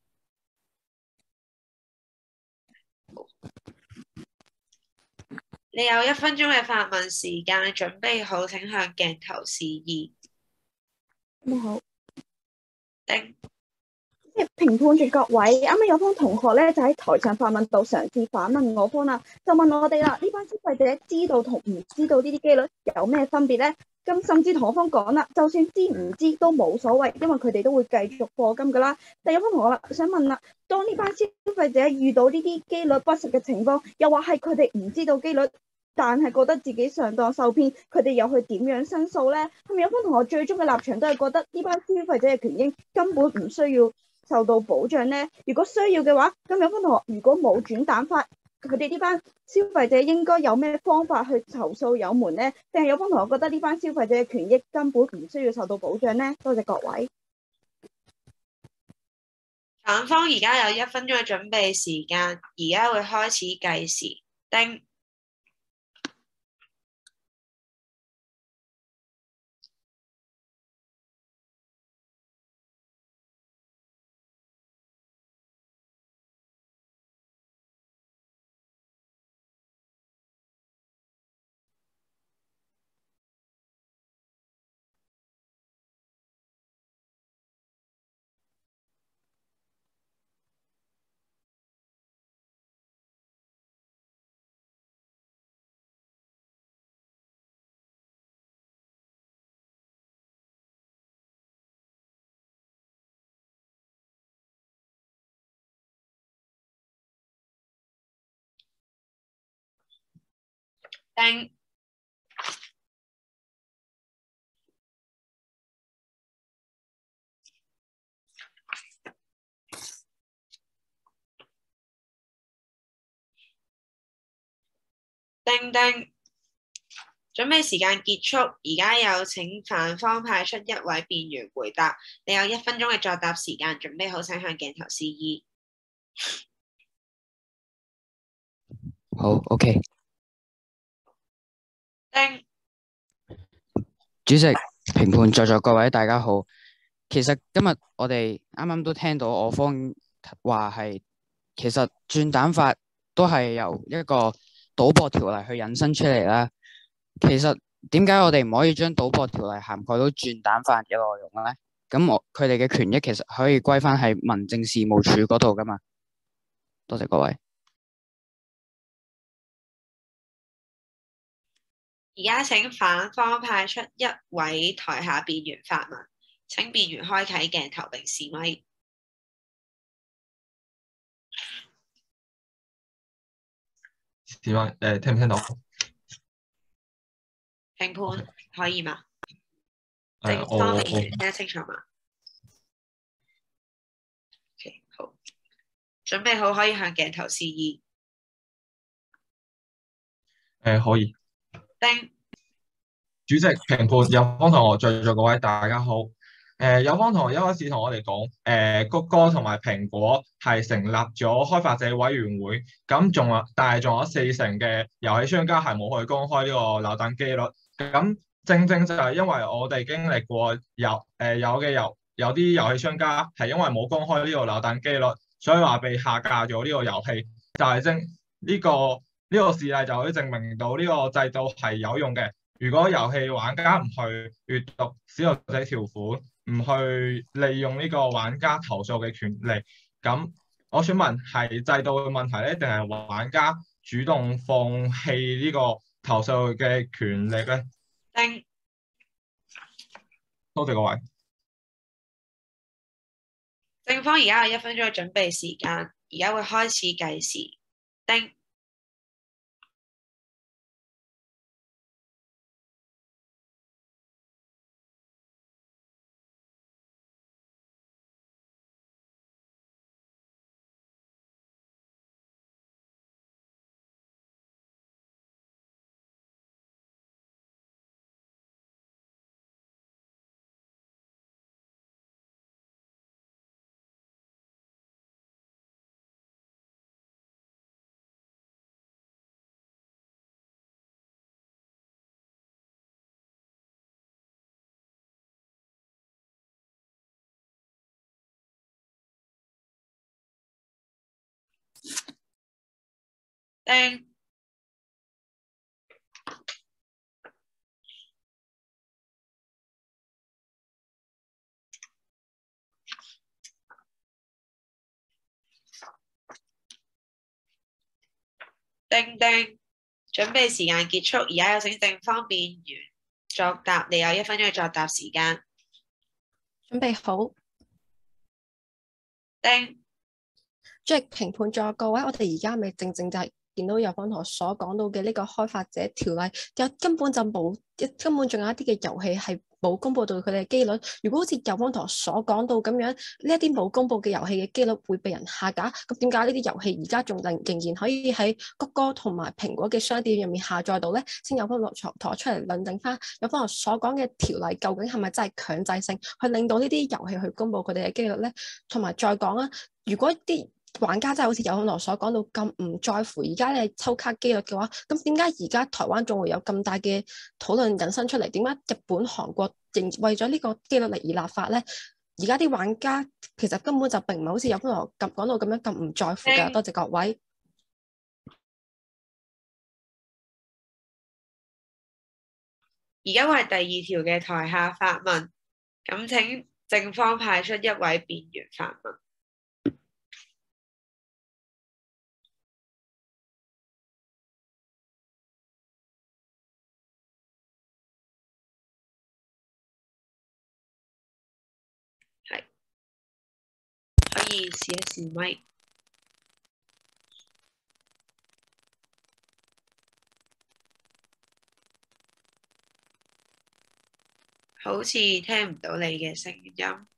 你有一分鐘嘅發問時間，準備好請向鏡頭示意。 咁好。 叮。 即係評判嘅各位，啱啱有方同學咧就喺台上發問度嘗試反問我方啦，就問我哋啦，呢班消費者知道同唔知道呢啲機率有咩分別咧？咁甚至同我方講啦，就算知唔知都冇所謂，因為佢哋都會繼續課金噶啦。但有方同學啦，想問啦，當呢班消費者遇到呢啲機率不實嘅情況，又話係佢哋唔知道機率，但係覺得自己上當受騙，佢哋又去點樣申訴咧？係咪有方同學最終嘅立場都係覺得呢班消費者嘅權益根本唔需要受到保障呢？如果需要嘅話，咁有方同學如果冇轉蛋法，佢哋呢班消費者應該有咩方法去投訴有門呢？定係有方同學覺得呢班消費者嘅權益根本唔需要受到保障呢？多謝各位。 反方而家有一分鐘嘅準備時間，而家會開始計時。叮。叮。叮叮。準備時間結束，而家有請反方派出一位辯員回答。你有一分鐘嘅作答時間，準備好請向鏡頭示意。 好，OK。 叮。 主席、評判在座各位大家好。其實今日我哋啱啱都聽到我方話係，其實轉蛋法都係由一個賭博條例去引申出嚟啦。其實點解我哋唔可以將賭博條例涵蓋到轉蛋法嘅內容咧？咁我佢哋嘅權益其實可以歸翻喺民政事務處嗰度噶嘛。多謝各位。 而家請反方派出一位台下辯員發問，請辯員開啟鏡頭並示威。 示威誒，聽唔聽到？ 評判可以嗎？ 誒， 正我我方辯員聽得清楚嗎？OK，好，準備好可以向鏡頭示意。 誒可以。 叮。 主席、評判、有方同學在座各位大家好。誒有方同學一開始同我哋講，誒谷歌同埋蘋果係成立咗開發者委員會，咁仲有，但係仲有四成嘅遊戲商家係冇去公開呢個扭蛋機率。咁正正就係因為我哋經歷過有誒、呃、有嘅有有啲遊戲商家係因為冇公開呢個扭蛋機率，所以話被下架咗呢個遊戲。就係正呢個呢、這個事例就可以證明到呢個制度係有用嘅。如果遊戲玩家唔去閱讀使用者條款，唔去利用呢個玩家投訴嘅權利，咁我想問係制度嘅問題咧，定係玩家主動放棄呢個投訴嘅權利咧？ 叮。 多謝各位。 正方而家有一分鐘嘅準備時間，而家會開始計時。叮。 丁。丁丁，準備時間結束，而家有請正方辯員作答，你有一分鐘嘅作答時間。 準備好。 丁。 即係評判咗各位，我哋而家咪正正就係見到有方同學所講到嘅呢個開發者條例，有根本就冇，根本仲有一啲嘅遊戲係冇公佈到佢哋嘅機率。如果好似有方同學所講到咁樣，呢一啲冇公佈嘅遊戲嘅機率會被人下架，咁點解呢啲遊戲而家仲仍仍然可以喺谷歌同埋蘋果嘅商店入面下載到咧？先有方同學出嚟論證翻，有方同學所講嘅條例究竟係咪真係強制性去令到呢啲遊戲去公佈佢哋嘅機率咧？同埋再講啊，如果啲玩家真係好似有可能所講到咁唔在乎而家你抽卡機率嘅話，咁點解而家台灣仲會有咁大嘅討論引申出嚟？點解日本、韓國仍為咗呢個機率嚟而立法咧？而家啲玩家其實根本就並唔係好似有可能咁講到咁樣咁唔在乎㗎。多謝各位。 而家係第二條嘅台下發問，咁請正方派出一位辯員發問。係，可以試一試咪。好似聽唔到你嘅聲音，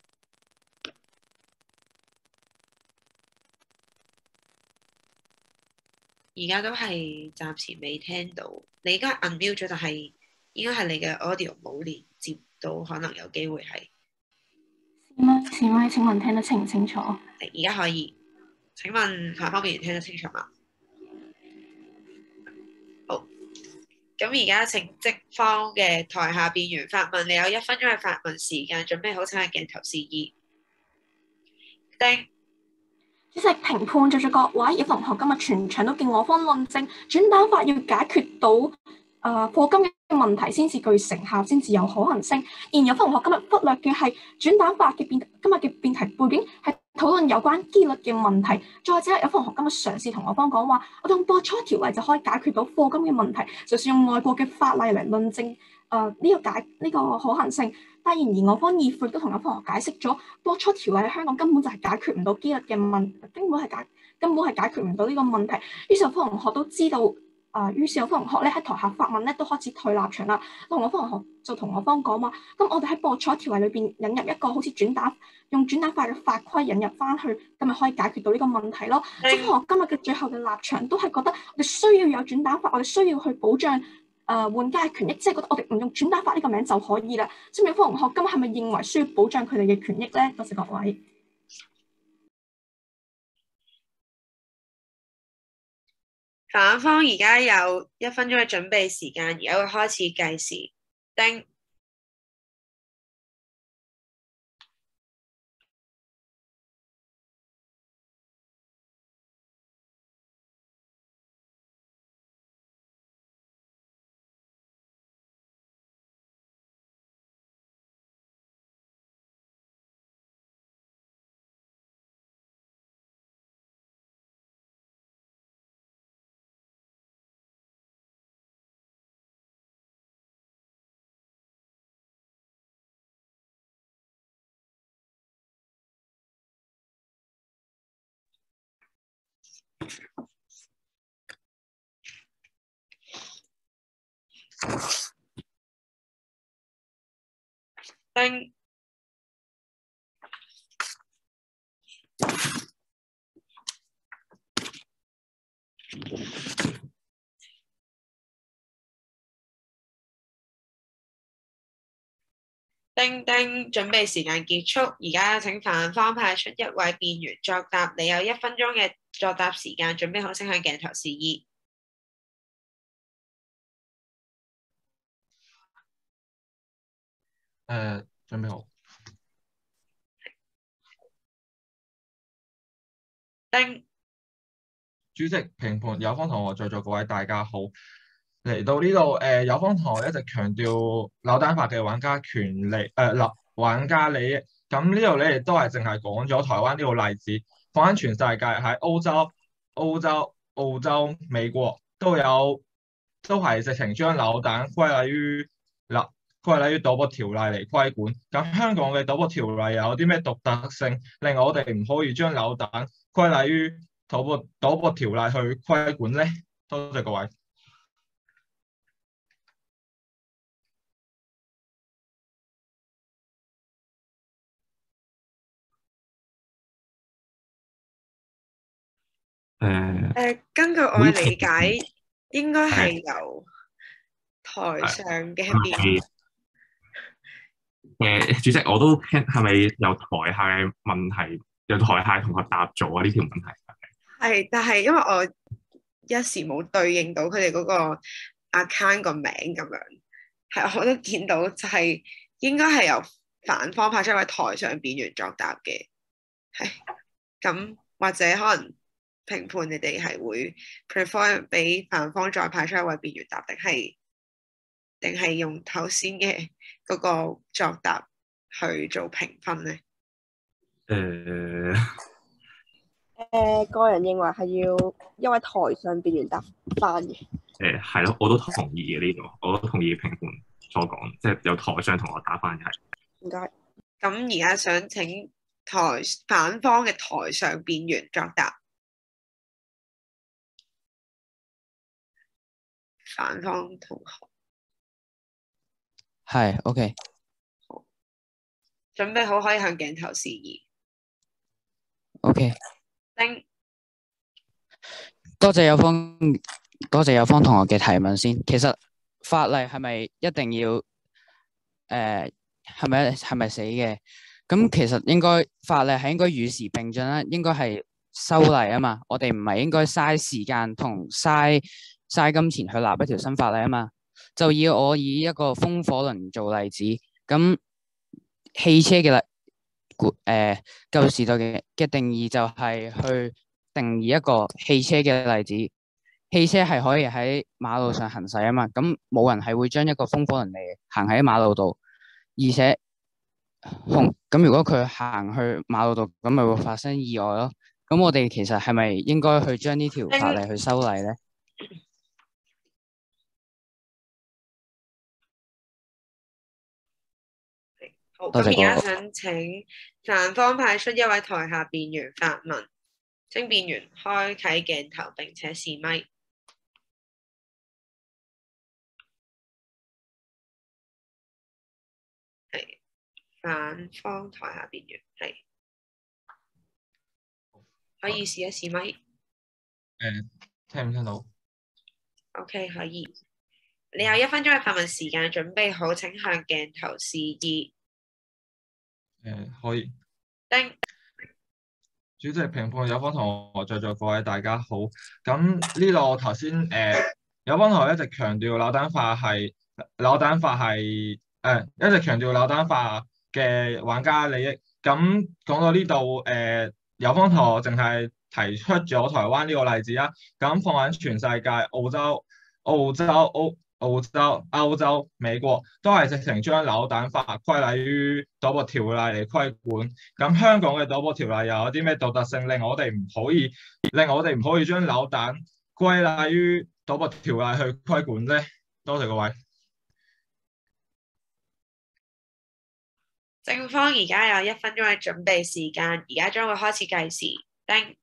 而家都係暫時未聽到。你而家 unmute 咗，但係應該係你嘅 audio 冇連接到，可能有機會係。 試咪試咪，請問聽得清唔清楚？ 而家可以。請問下方面聽得清楚嗎？好。咁而家請職方嘅台下辯員發問，你有一分鐘嘅發問時間，準備好請喺鏡頭示意。丁。 主席，評判在座各位，有同學今日全場都見我方論證，轉蛋法要解決到誒課金嘅問題先至具成效，先至有可行性。然有同學今日忽略嘅係轉蛋法嘅辯，今日嘅辯題背景係討論有關機率嘅問題。再者，有同學今日嘗試同我方講話，我用博彩條例就可以解決到課金嘅問題，就算用外國嘅法例嚟論證誒呢、呃這個解呢、這個可行性。但然而我方議會都同有同學解釋咗，博彩條例喺香港根本就係解決唔到機率嘅問題，根本係解根本係解決唔到呢個問題。於是有同學都知道。啊、呃，於是有方同學咧喺台下發問咧，都開始退立場啦。同我方同學就同我方講話，咁我哋喺博彩條例裏邊引入一個好似轉蛋用轉蛋法嘅法規引入翻去，咁咪可以解決到呢個問題咯。即係同學今日嘅最後嘅立場都係覺得我哋需要有轉蛋法，我哋需要去保障誒、呃、玩家嘅權益，即係覺得我哋唔用轉蛋法呢個名就可以啦。即係有方同學今日係咪認為需要保障佢哋嘅權益咧？多謝各位。 反方而家有一分鐘嘅準備時間，而家會開始計時。丁。丁。丁丁，準備時間結束，而家請反方派出一位辯員作答，你有一分鐘嘅作答時間，準備好先向鏡頭示意。 誒、呃，準備好。 丁。 主席、評判、有方同學在座各位大家好。嚟到呢度，誒、有方同學一直強調扭蛋法嘅玩家權利，誒、立玩家利益。咁呢度你哋都係淨係講咗台灣呢個例子，放喺全世界喺歐洲、歐洲、澳洲、美國都有，都係直情將扭蛋歸類於立歸類於賭博條例嚟規管。咁香港嘅賭博條例有啲咩獨特性，令我哋唔可以將扭蛋歸類於賭博賭博條例去規管咧？多謝各位。 誒誒，根據我嘅理解，應該係由台上嘅邊。 誒，主席，我都聽係咪由台下嘅問題，由台下同學答咗啊？呢條問題係，但係因為我一時冇對應到佢哋嗰個 account 個名咁樣，係我都見到就係應該係由反方派出一位台上辯員作答嘅，係咁或者可能評判你哋係會 prefer 俾反方再派出一位辯員答，定係定係用頭先嘅嗰個作答去做評分咧？ 誒誒，個人認為係要一位台上辯員答翻嘅。 誒係咯，我都同意嘅呢度，我都同意評判所講，即係由台上同學答翻嘅係。 唔該。 咁而家想請台反方嘅台上辯員作答。反方同學係 OK。 好，準備好可以向鏡頭示意。 OK。 叮。 多謝有方，多謝有方同學嘅提問先。其實法例係咪一定要誒係咪係咪死嘅？咁其實應該法例係應該與時並進啦，應該係修例啊嘛。我哋唔係應該嘥時間同嘥嘥金錢去立一條新法例啊嘛。就以我以一個風火輪做例子，咁汽車嘅例誒舊時代嘅嘅定義就係去定義一個汽車嘅例子。汽車係可以喺馬路上行駛啊嘛，咁冇人係會將一個風火輪嚟行喺馬路度，而且紅咁如果佢行去馬路度，咁咪會發生意外咯。咁我哋其實係咪應該去將呢條法例去修例咧？ 好，咁而家想請反方派出一位台下辯員發問，請辯員開啟鏡頭並且試咪。係反方台下辯員，係可以試一試咪。誒、 嗯，聽唔聽到 ？OK， 可以。你有一分鐘嘅發問時間，準備好請向鏡頭示意。 誒、嗯，可以。 叮。 主席、評判、有方同學在座各位大家好。咁呢度頭先誒有方同學一直強調扭蛋法係扭蛋法係誒、呃、一直強調扭蛋法嘅玩家利益。咁講到呢度誒有方同學淨係提出咗台灣呢個例子啦。咁放喺全世界，澳洲、澳洲、澳澳洲、歐洲、美國都係直情將扭蛋法歸類於賭博條例嚟規管。咁香港嘅賭博條例又有啲咩獨特性，令我哋唔可以令我哋唔可以將扭蛋歸類於賭博條例去規管咧？多謝各位。 正方而家有一分鐘嘅準備時間，而家將會開始計時。叮。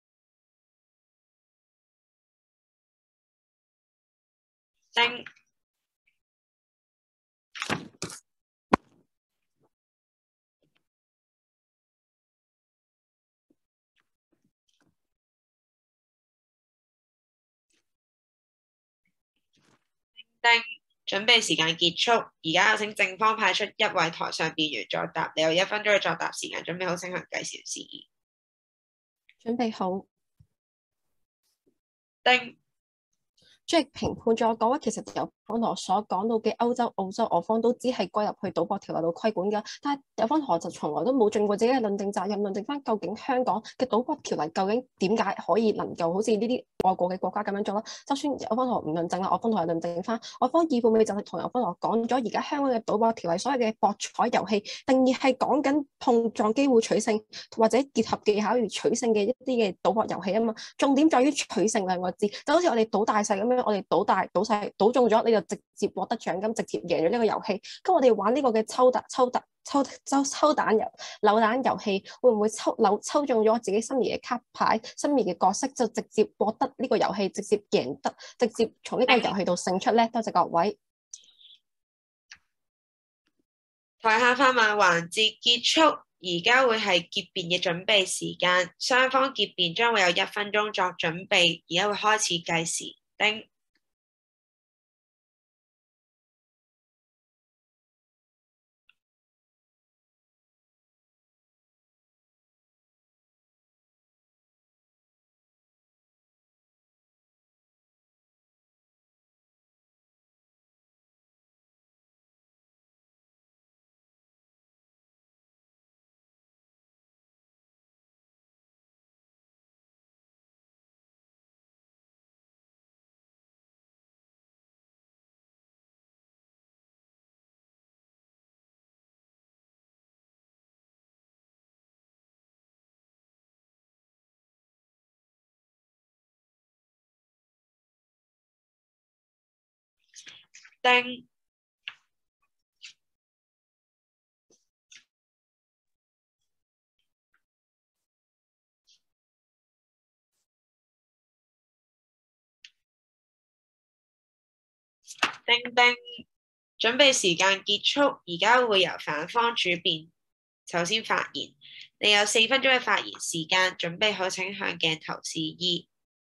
叮。 丁，準備時間結束，而家有請正方派出一位台上辯員作答，你有一分鐘嘅作答時間，準備好請行計時事宜。 準備好。 丁。 即係評判咗嗰位，其實有方同學所講到嘅歐洲、澳洲，我方都只係歸入去賭博條例度規管㗎。但係有方同學就從來都冇盡過自己嘅論證責任，論證翻究竟香港嘅賭博條例究竟點解可以能夠好似呢啲外國嘅國家咁樣做啦？就算有方同學唔論證啦，我方同學論證翻，我方義父尾就係同有方同學講咗，而家香港嘅賭博條例所謂嘅博彩遊戲定義係講緊碰撞機會取勝或者結合技巧而取勝嘅一啲嘅賭博遊戲啊嘛。重點在於取勝兩個字，就好似我哋賭大細咁樣。我哋賭大賭細賭中咗，你就直接獲得獎金，直接贏咗呢個遊戲。咁我哋玩呢個嘅抽蛋抽蛋抽抽抽蛋遊扭蛋遊戲，會唔會抽扭抽中咗自己心儀嘅卡牌、心儀嘅角色，就直接獲得呢個遊戲，直接贏得，直接從呢個遊戲度勝出咧？多謝各位。 台下發問環節結束，而家會係結辯嘅準備時間，雙方結辯將會有一分鐘作準備，而家會開始計時。丁。丁。丁丁，準備時間結束，而家會由反方主辯首先發言，你有四分鐘嘅發言時間，準備好請向鏡頭示意。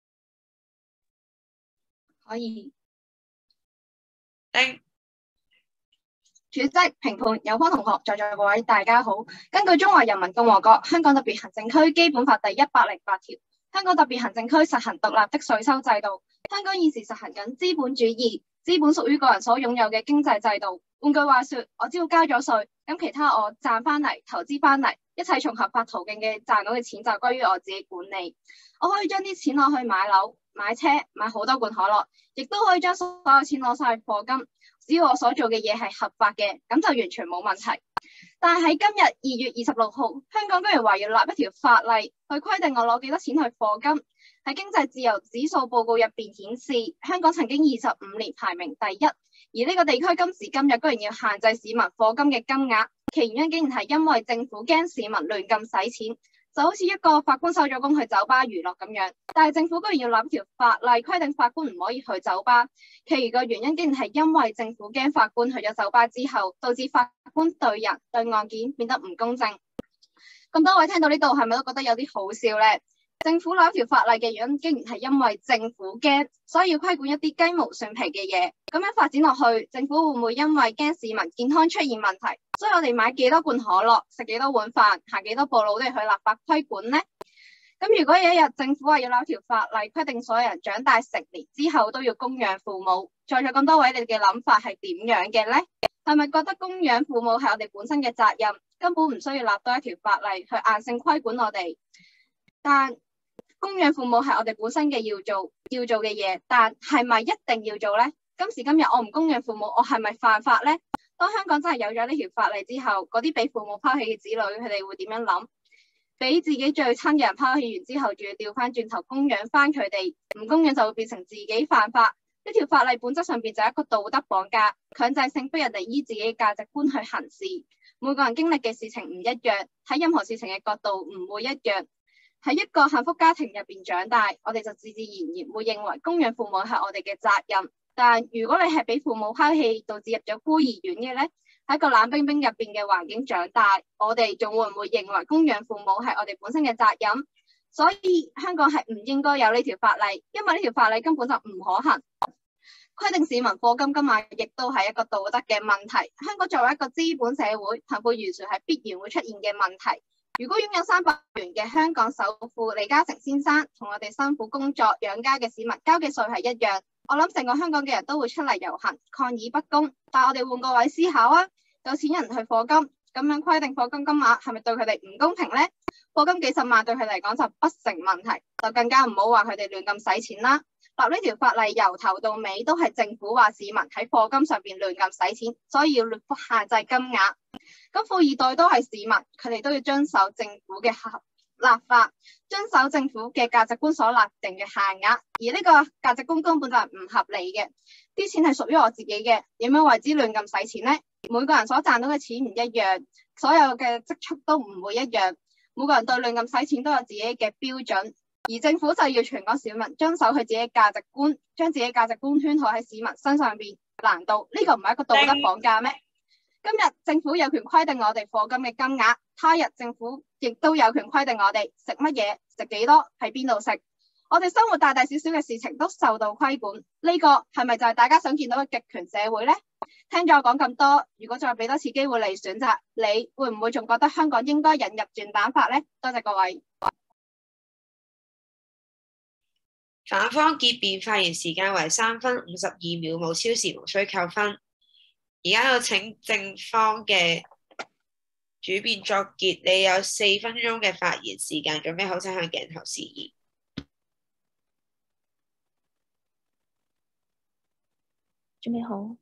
可以。 丁。 主席、評判、有方同學，在座各位大家好。根據《中華人民共和國香港特別行政區基本法》第一百零八條，香港特別行政區實行獨立的稅收制度。香港現時實行緊資本主義，資本屬於個人所擁有嘅經濟制度。換句話說，我只要交咗稅，咁其他我賺翻嚟、投資翻嚟，一切從合法途徑嘅賺到嘅錢就歸於我自己管理。我可以將啲錢攞去買樓、買車、買好多罐可樂，亦都可以將所有錢攞晒去課金。只要我所做嘅嘢係合法嘅，咁就完全冇問題。但係喺今日二月二十六號，香港居然話要立一條法例去規定我攞幾多錢去課金。喺經濟自由指數報告入邊顯示，香港曾經二十五年排名第一，而呢個地區今時今日居然要限制市民課金嘅金額，其原因竟然係因為政府驚市民亂咁使錢。就好似一個法官收咗工去酒吧娛樂咁樣，但係政府居然要立條法例規定法官唔可以去酒吧，其餘嘅原因竟然係因為政府驚法官去咗酒吧之後，導致法官對人對案件變得唔公正。咁多位聽到呢度係咪都覺得有啲好笑呢？政府立一條法例嘅原因竟然係因為政府驚，所以要規管一啲雞毛蒜皮嘅嘢。咁樣發展落去，政府會唔會因為驚市民健康出現問題，所以我哋買幾多罐可樂、食幾多碗飯、行幾多步路都要去立法規管呢？咁如果有一日政府話要立條法例規定所有人長大成年之後都要供養父母，在座咁多位，你哋嘅諗法係點樣嘅呢？係咪覺得供養父母係我哋本身嘅責任，根本唔需要立多一條法例去硬性規管我哋？但供養父母係我哋本身嘅要做要做嘅嘢，但係咪一定要做呢？今時今日我唔供養父母，我係咪犯法呢？當香港真係有咗呢條法例之後，嗰啲俾父母拋棄嘅子女，佢哋會點樣諗？俾自己最親嘅人拋棄完之後，仲要調翻轉頭供養翻佢哋，唔供養就會變成自己犯法。呢條法例本質上邊就係一個道德綁架，強制性逼人哋依自己嘅價值觀去行事。每個人經歷嘅事情唔一樣，睇任何事情嘅角度唔會一樣。喺一個幸福家庭入邊長大，我哋就自自然然會認為供養父母係我哋嘅責任。但如果你係俾父母拋棄，導致入咗孤兒院嘅呢，喺一個冷冰冰入邊嘅環境長大，我哋仲會唔會認為供養父母係我哋本身嘅責任？所以香港係唔應該有呢條法例，因為呢條法例根本就唔可行。 規定市民課金金額亦都係一個道德嘅問題。香港作為一個資本社會，貧富懸殊係必然會出現嘅問題。如果擁有三百元嘅香港首富李嘉誠先生同我哋辛苦工作養家嘅市民交嘅稅係一樣，我諗成個香港嘅人都會出嚟遊行抗議不公。但係我哋換個位思考啊，有錢人去課金，咁樣規定課金金額係咪對佢哋唔公平呢？課金幾十萬對佢嚟講就不成問題，就更加唔好話佢哋亂咁使錢啦。立呢條法例由頭到尾都係政府話市民喺課金上邊亂咁使錢，所以要限制金額。咁富二代都係市民，佢哋都要遵守政府嘅立法，遵守政府嘅價值觀所立定嘅限額。而呢個價值觀根本就係唔合理嘅。啲錢係屬於我自己嘅，點樣為之亂咁使錢呢？每個人所賺到嘅錢唔一樣，所有嘅積蓄都唔會一樣。每個人對亂咁使錢都有自己嘅標準，而政府就要全港市民遵守佢自己嘅價值觀，將自己價值觀圈套喺市民身上邊。難道呢個唔係一個道德綁架咩？今日政府有權規定我哋課金嘅金額，他日政府亦都有權規定我哋食乜嘢、食幾多、喺邊度食。我哋生活大大小小嘅事情都受到規管，呢個係咪就係大家想見到嘅極權社會呢？聽咗我講咁多，如果再俾多次機會你選擇，你會唔會仲覺得香港應該引入轉蛋法呢？多謝各位。 反方結辯發言時間為三分五十二秒，冇超時，無需扣分。而家有請正方嘅主辯作結，你有四分鐘嘅發言時間，準備好請向鏡頭示意。 準備好？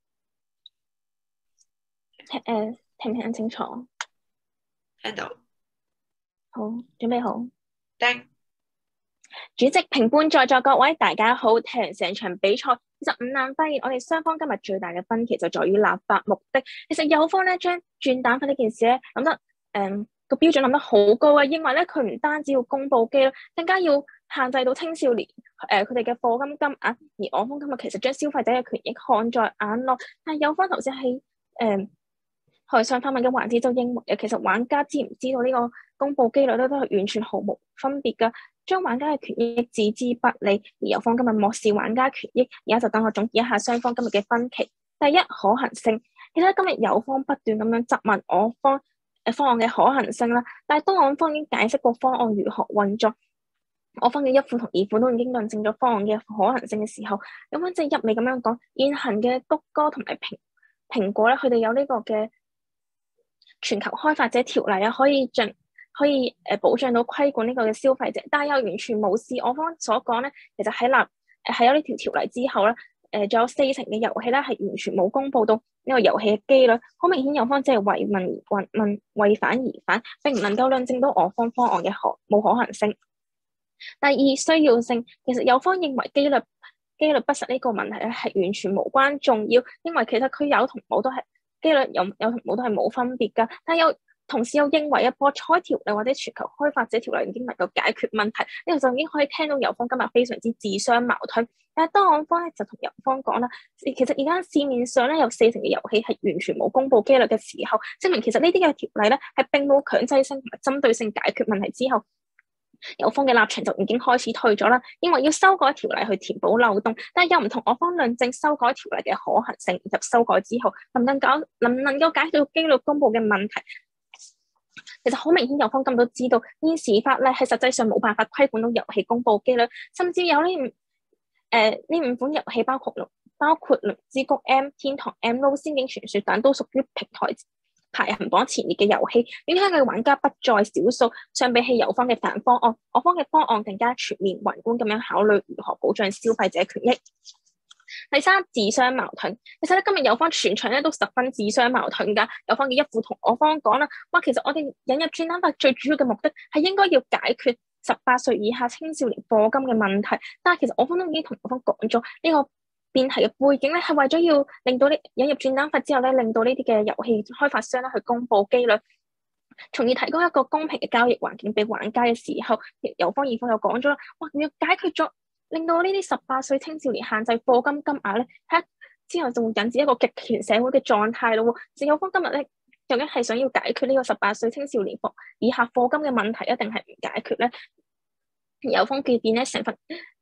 聽誒，聽唔聽得清楚？ 聽到。 好，準備好。 叮。 主席、評判、在座各位，大家好。睇完成場比賽，其實五眼發現我哋雙方今日最大嘅分歧就在於立法目的。其實有方咧將轉蛋法呢件事咧諗得誒個標準諗得好高啊，認為咧佢唔單止要公佈機率，更加要限制到青少年誒佢哋嘅課金金額。而我方今日其實將消費者嘅權益看在眼內，但係有方頭先喺誒台上發問嘅環節就認為，其實玩家知唔知道呢個公佈機率咧都係完全毫無分別㗎。將玩家嘅權益置之不理，而有方今日漠視玩家權益，而家就等我總結一下雙方今日嘅分歧。第一，可行性，其實今日有方不斷咁樣質問我方誒方案嘅可行性啦，但係當我方已經解釋過方案如何運作，我方嘅一副同二副都已經論證咗方案嘅可行性嘅時候，有方即係一味咁樣講現行嘅谷歌同埋蘋蘋果咧，佢哋有呢個嘅全球開發者條例啊，可以進。可以誒保障到規管呢個嘅消費者，但係又完全無視我方所講咧。其實喺立誒喺有呢條條例之後咧，誒仲有四成嘅遊戲咧係完全冇公佈到呢個遊戲嘅機率，好明顯有方即係為民而問問為反而反，並唔能夠論證到我方方案嘅可冇可行性。第二，需要性，其實有方認為機率機率不實呢個問題咧係完全無關重要，因為其實佢有同冇都係機率有有同冇都係冇分別㗎，但係有。同時又認為一博彩條例或者全球開發者條例已經能夠解決問題，呢個就已經可以聽到友方今日非常之自相矛盾。但係當我方咧就同友方講啦，其實而家市面上咧有四成嘅遊戲係完全冇公佈機率嘅時候，證明其實呢啲嘅條例咧係並冇強制性同埋針對性解決問題之後，友方嘅立場就已經開始退咗啦，認為要修改條例去填補漏洞，但係又唔同我方論證修改條例嘅可行性，以及修改之後能唔能夠能唔能夠解決到機率公佈嘅問題。其實好明顯，友方咁都知道現時法例係實際上冇辦法規管到遊戲公佈機率，甚至有呢五誒呢五款遊戲包括包括龍之谷 M、天堂 M、撈仙境傳說等都屬於平台排行榜前列嘅遊戲，影響嘅玩家不在少數。相比起友方嘅反方案，我方嘅方案更加全面宏觀咁樣考慮如何保障消費者權益。第三，自相矛盾。其實咧，今日友方全場咧都十分自相矛盾㗎。友方嘅一副同我方講啦，話其實我哋引入轉蛋法最主要嘅目的係應該要解決十八歲以下青少年課金嘅問題。但係其實我方都已經同我方講咗，呢個辯題嘅背景咧係為咗要令到呢引入轉蛋法之後咧，令到呢啲嘅遊戲開發商咧去公佈機率，從而提供一個公平嘅交易環境俾玩家嘅時候，友方二方又講咗啦，哇，要解決咗。令到呢啲十八歲青少年限制課金金額咧，喺之後就會引致一個極權社會嘅狀態咯。政友方今日咧，究竟係想要解決呢個十八歲青少年課以下課金嘅問題，一定係唔解決咧？友方結辯咧，成份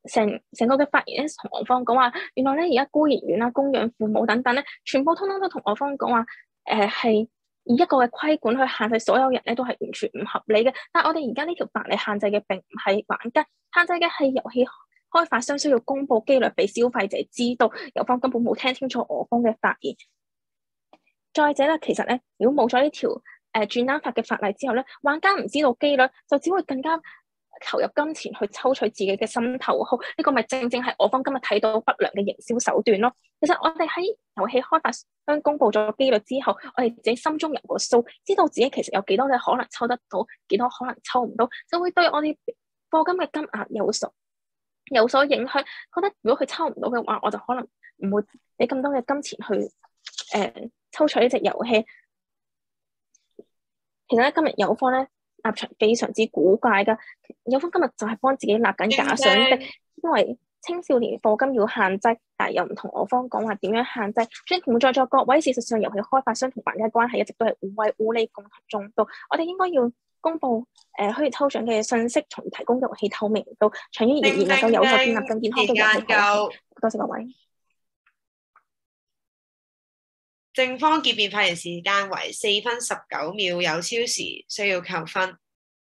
成成個嘅發言咧，同我方講話，原來咧而家孤兒院啦、供養父母等等咧，全部通通都同我方講話，誒係以一個嘅規管去限制所有人咧，都係完全唔合理嘅。但係我哋而家呢條法例限制嘅並唔係玩家，限制嘅係遊戲開發商需要公佈機率俾消費者知道。友方根本冇聽清楚我方嘅發言。再者咧，其實咧，如果冇咗呢條誒轉單法嘅法例之後咧，玩家唔知道機率，就只會更加投入金錢去抽取自己嘅心頭好，呢個咪正正係我方今日睇到不良嘅營銷手段咯。其實我哋喺遊戲開發商公佈咗機率之後，我哋自己心中有個數，知道自己其實有幾多嘅可能抽得到，幾多可能抽唔到，就會對我哋課金嘅金額有所有所影響。覺得如果佢抽唔到嘅話，我就可能唔會俾咁多嘅金錢去誒、呃、抽取呢隻遊戲。其實咧，今日友方咧立場非常之古怪噶。友方今日就係幫自己立緊假想的，因為青少年課金要限制，但係又唔同我方講話點樣限制。所以同在座各位，事實上遊戲開發商同玩家關係一直都係互惠互利、共同中道。我哋應該要公佈誒虛擬抽獎嘅信息，從而提供遊戲透明度，長遠而言能夠有效建立更健康嘅遊戲環境。多謝各位。 正方結辯發言時間為四分十九秒，有超時需要扣分。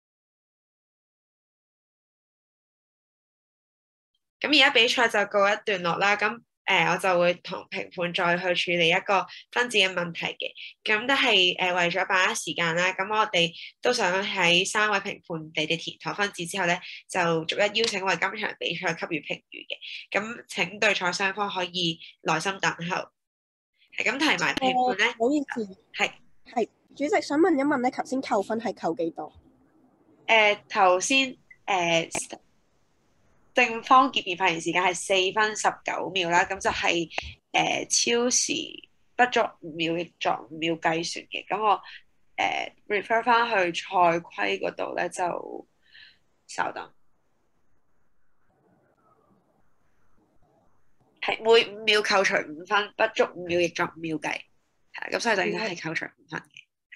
咁而家比賽就告一段落啦。咁誒、呃，我就會同評判再去處理一個分子嘅問題嘅。咁都係誒為咗把握時間啦。咁我哋都想喺三位評判你哋填妥分子之後咧，就逐一邀請為今場比賽給予評語嘅。咁請對賽雙方可以耐心等候。係咁提埋評判咧， 唔好意思， 係係主席想問一問咧，頭先扣分係扣幾多？ 誒頭先誒正方結辯發言時間係四分十九秒啦，咁就係、是、誒、呃、超時不足五秒，亦作五秒計算嘅。咁我誒、呃、refer 翻去賽規嗰度咧，就稍等。係每五秒扣除五分，不足五秒亦作五秒計，係咁，所以就應該係扣除五分嘅。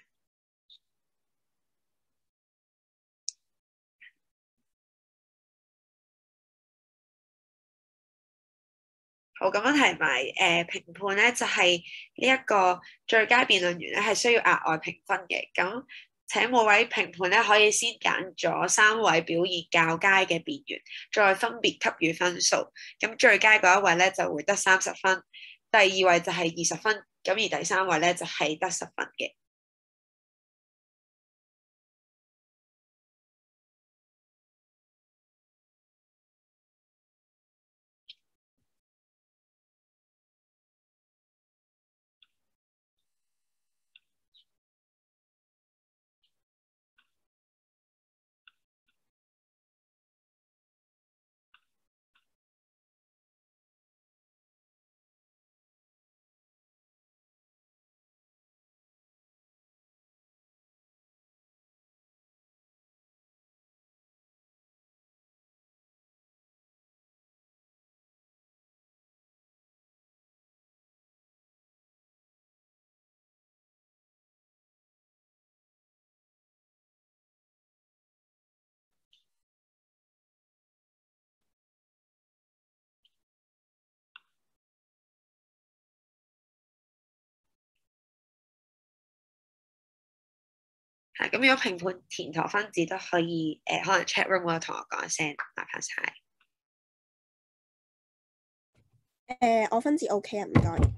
好，咁樣提埋誒評判咧，就係呢一個最佳辯論員咧，係需要額外評分嘅。咁請每位評判咧可以先揀咗三位表現較佳嘅辯員，再分別給予分數。咁最佳嗰一位咧就會得三十分，第二位就係二十分，咁而第三位咧就係得十分嘅。係咁，如果評判填妥分子都可以，誒、呃，可能 chat room 嗰度同我講一聲，麻煩晒。 誒、呃，我分子 OK 啊，唔該。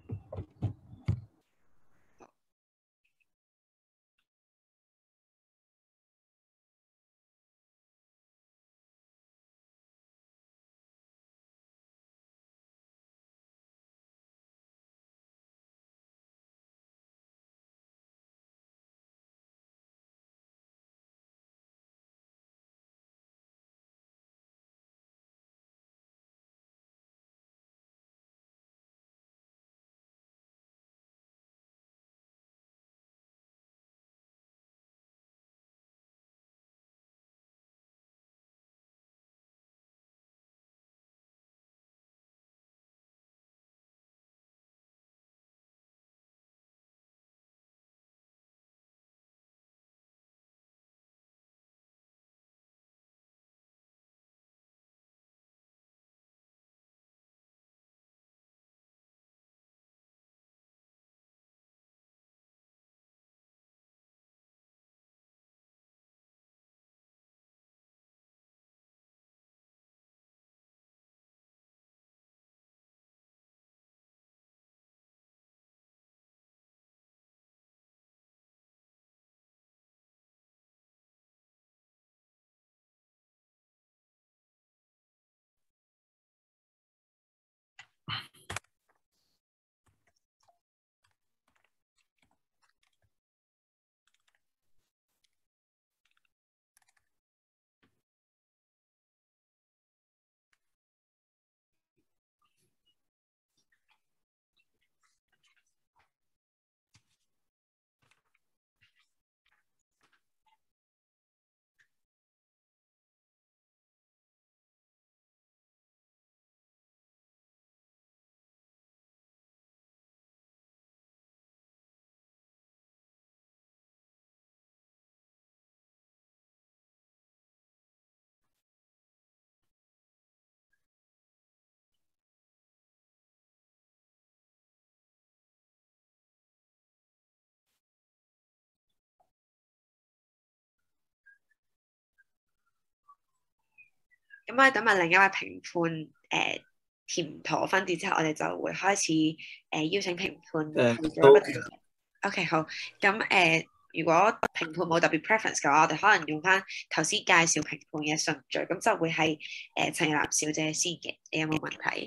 咁我哋等埋另一位評判誒、呃、填妥分別之後，我哋就會開始誒、呃、邀請評判去做一個調整。OK， 好。咁誒、呃，如果評判冇特別 preference 嘅話，我哋可能用翻頭先介紹評判嘅順序，咁就會係誒陳日南小姐先嘅。你有冇問題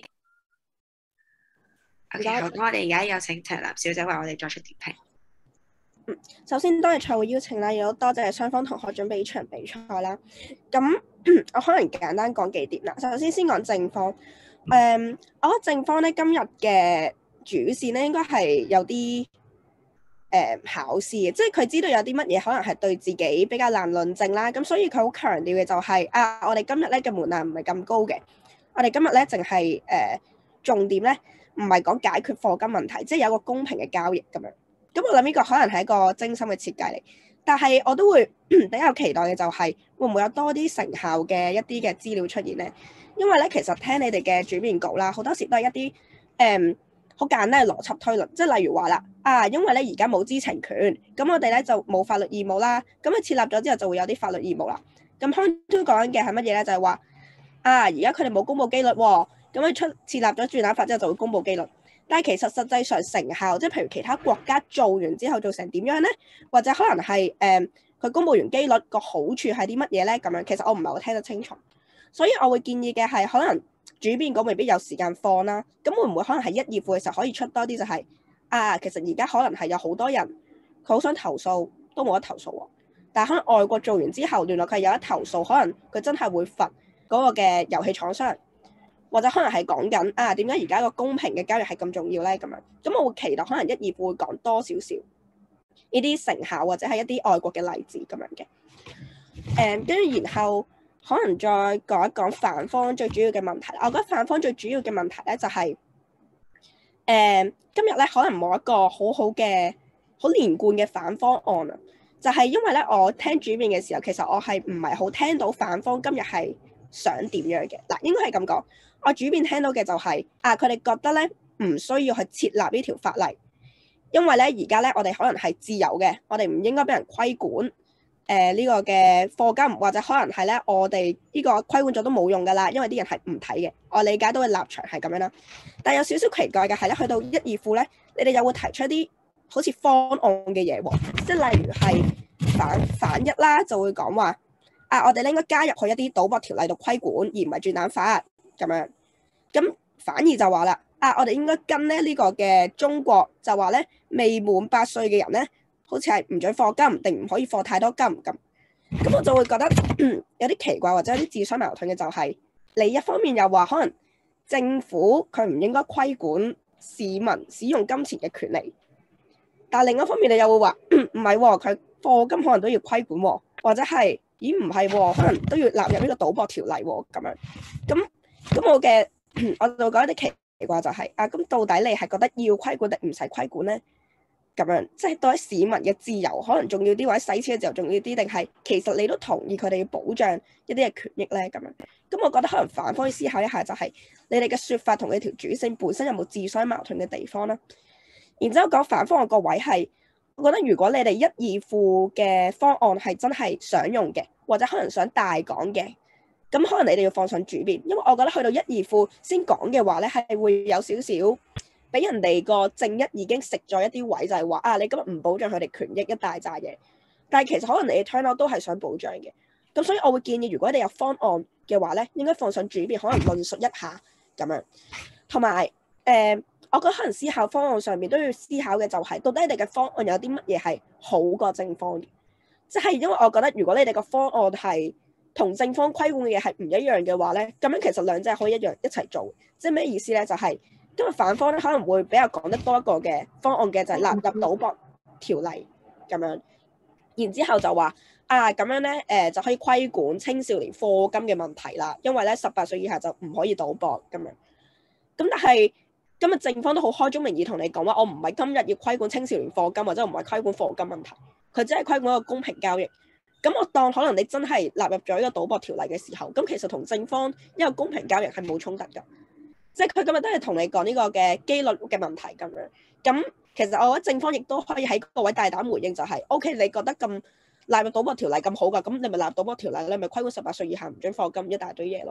？OK， 好。咁我哋而家有請陳日南小姐為我哋作出點評。 嗯，首先多謝賽會邀請啦，亦都多謝雙方同學準備呢場比賽啦。咁我可能簡單講幾點啦。首先先講正方，誒、嗯，我覺得正方咧今日嘅主線咧應該係有啲誒、呃、考試嘅，即係佢知道有啲乜嘢可能係對自己比較難論證啦。咁所以佢好強調嘅就係、是、啊，我哋今日咧嘅門檻唔係咁高嘅，我哋今日咧淨係誒重點咧唔係講解決課金問題，即係有個公平嘅交易咁樣。咁我諗呢個可能係一個精心嘅設計嚟，但係我都會比較期待嘅就係會唔會有多啲成效嘅一啲嘅資料出現咧？因為咧其實聽你哋嘅主辯稿啦，好多時都係一啲誒好簡單嘅邏輯推論，即係例如話啦，啊因為咧而家冇知情權，咁我哋咧就冇法律義務啦，咁佢設立咗之後就會有啲法律義務啦。咁康都講緊嘅係乜嘢咧？就係話啊而家佢哋冇公佈機率喎，咁佢出設立咗轉蛋法之後就會公佈機率。但係其實實際上成效，即係譬如其他國家做完之後做成點樣咧？或者可能係誒佢公佈完機率個好處係啲乜嘢咧？咁樣其實我唔係好聽得清楚，所以我會建議嘅係可能主辯稿未必有時間放啦。咁會唔會可能係一二副嘅時候可以出多啲就係、是、啊？其實而家可能係有好多人佢好想投訴都冇得投訴喎，但係可能外國做完之後，原來佢係有得投訴，可能佢真係會罰嗰個嘅遊戲廠商。或者可能係講緊啊點解而家個公平嘅交易係咁重要咧？咁樣咁我會期待可能一二部會講多少少呢啲成效或者係一啲外國嘅例子咁樣嘅。誒跟住然後可能再講一講反方最主要嘅問題。我覺得反方最主要嘅問題咧就係、是、誒、嗯、今日咧可能冇一個好好嘅好連貫嘅反方案啊。就係、是、因為咧我聽主辯嘅時候，其實我係唔係好聽到反方今日係想點樣嘅嗱？應該係咁講。我主辯聽到嘅就係、是、啊，佢哋覺得咧唔需要去設立呢條法例，因為咧而家咧我哋可能係自由嘅，我哋唔應該俾人規管誒呢、呃這個嘅課金，或者可能係咧我哋呢個規管咗都冇用噶啦，因為啲人係唔睇嘅。我理解到嘅立場係咁樣啦，但係有少少奇怪嘅係咧，去到一二副咧，你哋又會提出一啲好似方案嘅嘢喎，即係例如係反反一啦，就會講話啊，我哋咧應該加入去一啲賭博條例度規管，而唔係轉蛋法。咁樣，咁反而就話啦，啊，我哋應該跟咧呢個嘅中國就話咧，未滿八歲嘅人咧，好似係唔准課金，定唔可以課太多金咁。咁我就會覺得有啲奇怪，或者有啲自相矛盾嘅就係、是，你一方面又話可能政府佢唔應該規管市民使用金錢嘅權利，但另一方面你又會話唔係喎，佢課金可能都要規管喎，或者係咦唔係喎，可能都要納入呢個賭博條例喎咁樣，咁。咁我嘅我就覺得啲奇怪就係、是、啊，咁到底你係覺得要規管定唔使規管咧？咁樣即係對於市民嘅自由可能重要啲，或者使錢嘅自由重要啲，定係其實你都同意佢哋要保障一啲嘅權益咧？咁樣咁我覺得可能反方去思考一下、就是，就係你哋嘅説法同你條主線本身有冇自相矛盾嘅地方咧？然之後講反方個位係，我覺得如果你哋一二副嘅方案係真係想用嘅，或者可能想大講嘅。咁可能你哋要放上主辯，因為我覺得去到一二副先講嘅話咧，係會有少少俾人哋個正一已經食咗一啲位，就係話啊，你今日唔保障佢哋權益一大扎嘢，但係其實可能你哋 turn out 都係想保障嘅。咁所以我會建議，如果你有方案嘅話咧，應該放上主辯，可能論述一下咁樣。同埋誒，我覺得可能思考方案上面都要思考嘅就係、是，到底你哋嘅方案有啲乜嘢係好過正方嘅？即係因為我覺得如果你哋個方案係同正方規管嘅嘢係唔一樣嘅話咧，咁樣其實兩者可以一樣一齊做。即係咩意思咧？就係、是、因為反方咧可能會比較講得多一個嘅方案嘅，就係納入賭博條例咁樣。然之後就話啊，咁樣咧誒、呃、就可以規管青少年課金嘅問題啦。因為咧十八歲以下就唔可以賭博咁樣。咁但係今日正方都好開宗明義同你講話，我唔係今日要規管青少年課金，或者唔係規管課金問題，佢只係規管一個公平交易。咁我當可能你真係納入咗呢個賭博條例嘅時候，咁其實同正方一個公平交易係冇衝突㗎，即係佢今日都係同你講呢個嘅機率嘅問題咁樣。咁其實我覺得正方亦都可以喺個位大膽回應、就是，就係 O.K. 你覺得咁納入賭博條例咁好㗎，咁你咪納入賭博條例，你咪規管十八歲以下唔准課金一大堆嘢咯。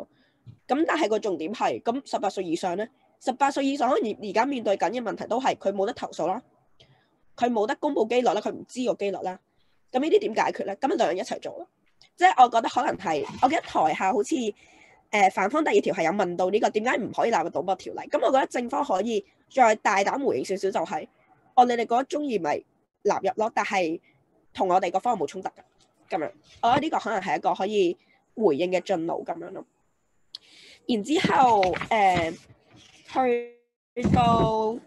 咁但係個重點係，咁十八歲以上咧，十八歲以上可能而而家面對緊嘅問題都係佢冇得投訴啦，佢冇得公佈機率啦，佢唔知個機率啦。咁呢啲點解決咧？咁兩人一齊做咯。即係我覺得可能係，我記得台下好似誒、呃、反方第二條係有問到呢、這個點解唔可以納入賭博條例。咁我覺得正方可以再大膽回應少少、就是，就係哦，你哋覺得中意咪納入咯，但係同我哋個方案冇衝突㗎。咁樣，我覺得呢個可能係一個可以回應嘅進路咁樣咯。然之後誒、呃、去到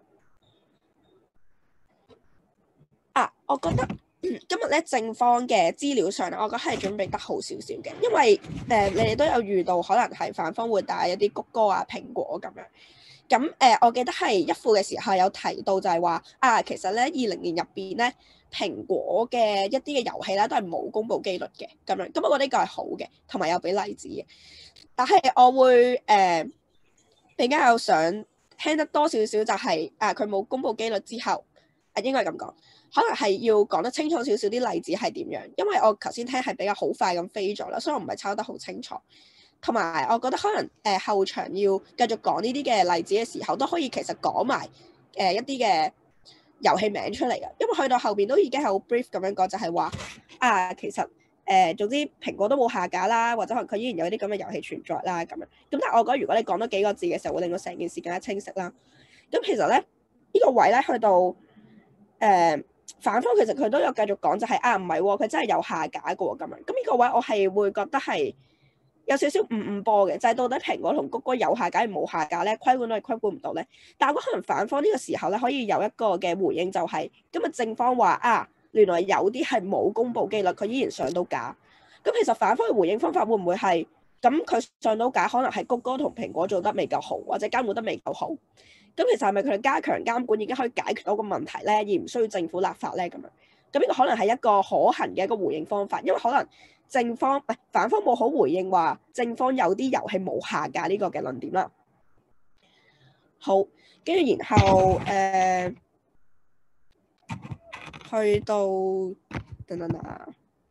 啊，我覺得。嗯、今日咧正方嘅資料上咧，我覺得係準備得好少少嘅，因為誒、呃、你哋都有遇到可能係反方會帶一啲谷歌啊、蘋果咁樣。咁誒、呃，我記得係一副嘅時候有提到就係話啊，其實咧二零年入邊咧蘋果嘅一啲嘅遊戲咧都係冇公佈機率嘅咁樣。咁我覺得呢個係好嘅，同埋有俾例子嘅。但係我會誒、呃、比較想聽得多少少就係、是、啊，佢冇公佈機率之後啊，應該係咁講。可能係要講得清楚少少啲例子係點樣，因為我頭先聽係比較好快咁飛咗啦，所以我唔係抄得好清楚。同埋我覺得可能誒、呃、後場要繼續講呢啲嘅例子嘅時候，都可以其實講埋誒一啲嘅遊戲名出嚟嘅，因為去到後邊都已經係好 brief 咁樣講，就係話啊，其實誒、呃、總之蘋果都冇下架啦，或者可能佢依然有啲咁嘅遊戲存在啦咁樣。咁但係我覺得如果你講多幾個字嘅時候，會令到成件事更加清晰啦。咁其實咧呢、呢個位咧去到誒。呃反方其實佢都有繼續講就係、是、啊唔係喎，佢真係有下架嘅喎咁樣。咁呢個位我係會覺得係有少少五五波嘅，就係、是、到底蘋果同谷歌有下架定冇下架咧？規管都係規管唔到咧。但係我可能反方呢個時候咧可以有一個嘅回應、就是，就係今日正方話啊，原來有啲係冇公佈機率，佢依然上到架。咁其實反方嘅回應方法會唔會係咁？佢上到架可能係谷歌同蘋果做得未夠好，或者監管得未夠好。咁其實係咪佢哋加強監管已經可以解決到個問題咧，而唔需要政府立法咧咁樣？咁呢個可能係一個可行嘅一個回應方法，因為可能正方唔係反方冇好回應話正方有啲遊戲冇下架呢個嘅論點啦。好，跟住然後誒、呃、去到等等啊，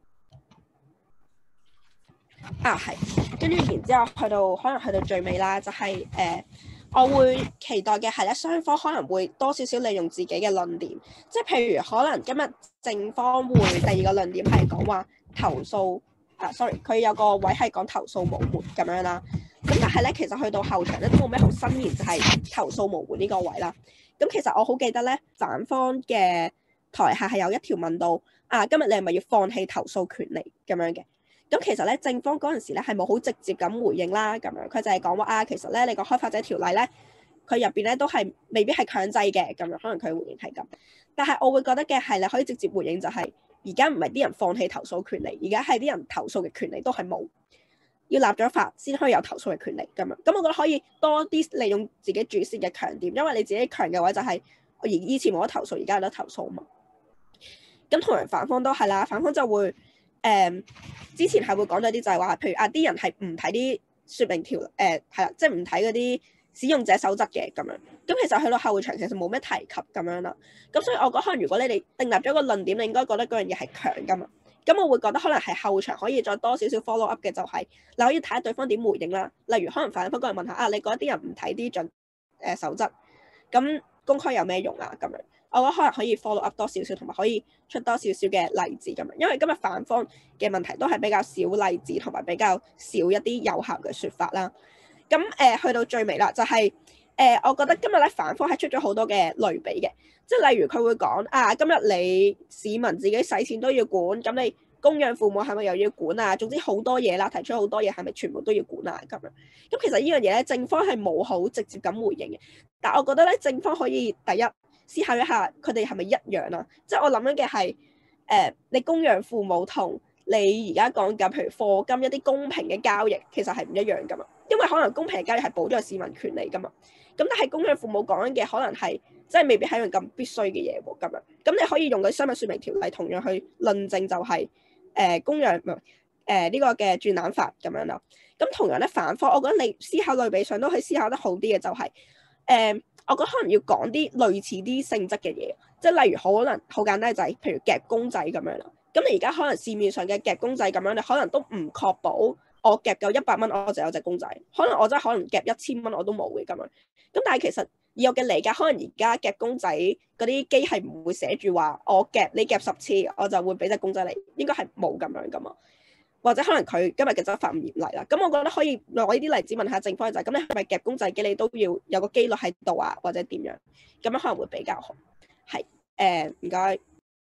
啊係，跟住然之後去到可能去到最尾啦，就係、是、誒。呃我會期待嘅係咧，雙方可能會多少少利用自己嘅論點，即係譬如可能今日正方會第二個論點係講話投訴啊 ，sorry，佢有個位係講投訴無門咁樣啦。咁但係咧，其實去到後場咧都冇咩好新言，就係、是、投訴無門呢個位啦。咁其實我好記得咧，反方嘅台下係有一條問到啊，今日你係咪要放棄投訴權利咁樣嘅？咁其實咧，正方嗰陣時咧係冇好直接咁回應啦，咁樣佢就係講話啊，其實咧你個開發者條例咧，佢入邊咧都係未必係強制嘅，咁樣可能佢回應係咁。但係我會覺得嘅係你可以直接回應就係、是，而家唔係啲人放棄投訴權利，而家係啲人投訴嘅權利都係冇，要立咗法先可以有投訴嘅權利咁樣。咁我覺得可以多啲利用自己主線嘅強點，因為你自己強嘅話就係、是，我而以前冇得投訴，而家有得投訴嘛。咁同埋反方都係啦，反方就會。誒、嗯、之前係會講咗啲就係話，譬如啊啲人係唔睇啲説明條誒係啦，即係唔睇嗰啲使用者守則嘅咁樣。咁其實去到後場其實冇咩提及咁樣啦。咁所以我覺得可能如果你哋訂立咗個論點，你應該覺得嗰樣嘢係強噶嘛。咁我會覺得可能係後場可以再多少少 follow up 嘅就係、是、你可以睇下對方點回應啦。例如可能反方過嚟問下啊，你覺得啲人唔睇啲準誒守則，咁公開有咩用啊咁樣？我覺得可能可以 follow up 多少少，同埋可以出多少少嘅例子咁樣，因為今日反方嘅問題都係比較少例子，同埋比較少一啲有效嘅説法啦。咁誒、呃、去到最尾啦，就係、是、誒、呃、我覺得今日咧反方係出咗好多嘅類比嘅，即係例如佢會講啊，今日你市民自己使錢都要管，咁你供養父母係咪又要管啊？總之好多嘢啦，提出好多嘢係咪全部都要管啊？咁樣咁其實呢樣嘢咧，正方係冇好直接咁回應嘅，但我覺得咧正方可以第一。思考一下，佢哋係咪一樣啊？即係我諗緊嘅係，誒、呃，你供養父母同你而家講緊，譬如課金一啲公平嘅交易，其實係唔一樣噶嘛。因為可能公平嘅交易係保障市民權利噶嘛。咁但係供養父母講緊嘅，可能係即係未必係一樣咁必須嘅嘢喎。咁樣，咁你可以用佢商品説明條例同樣去論證、就是，就係誒供養唔係誒呢個嘅轉攬法咁樣啦。咁同樣咧反方，我覺得你思考類比上都可以思考得好啲嘅，就係、是、誒。呃我覺得可能要講啲類似啲性質嘅嘢，即係例如可能好簡單就係，譬如夾公仔咁樣啦。咁你而家可能市面上嘅夾公仔咁樣，你可能都唔確保我夾夠一百蚊我就有隻公仔，可能我真係可能夾一千蚊我都冇嘅咁樣。咁但係其實以我嘅理解，可能而家夾公仔嗰啲機係唔會寫住話我夾你夾十次我就會俾隻公仔你，應該係冇咁樣噶嘛。或者可能佢今日嘅執法唔嚴厲啦，咁我覺得可以攞呢啲例子問下政府就係、是、咁，你係咪夾公仔機你都要有個機率喺度啊，或者點樣？咁樣可能會比較好。係誒，唔該。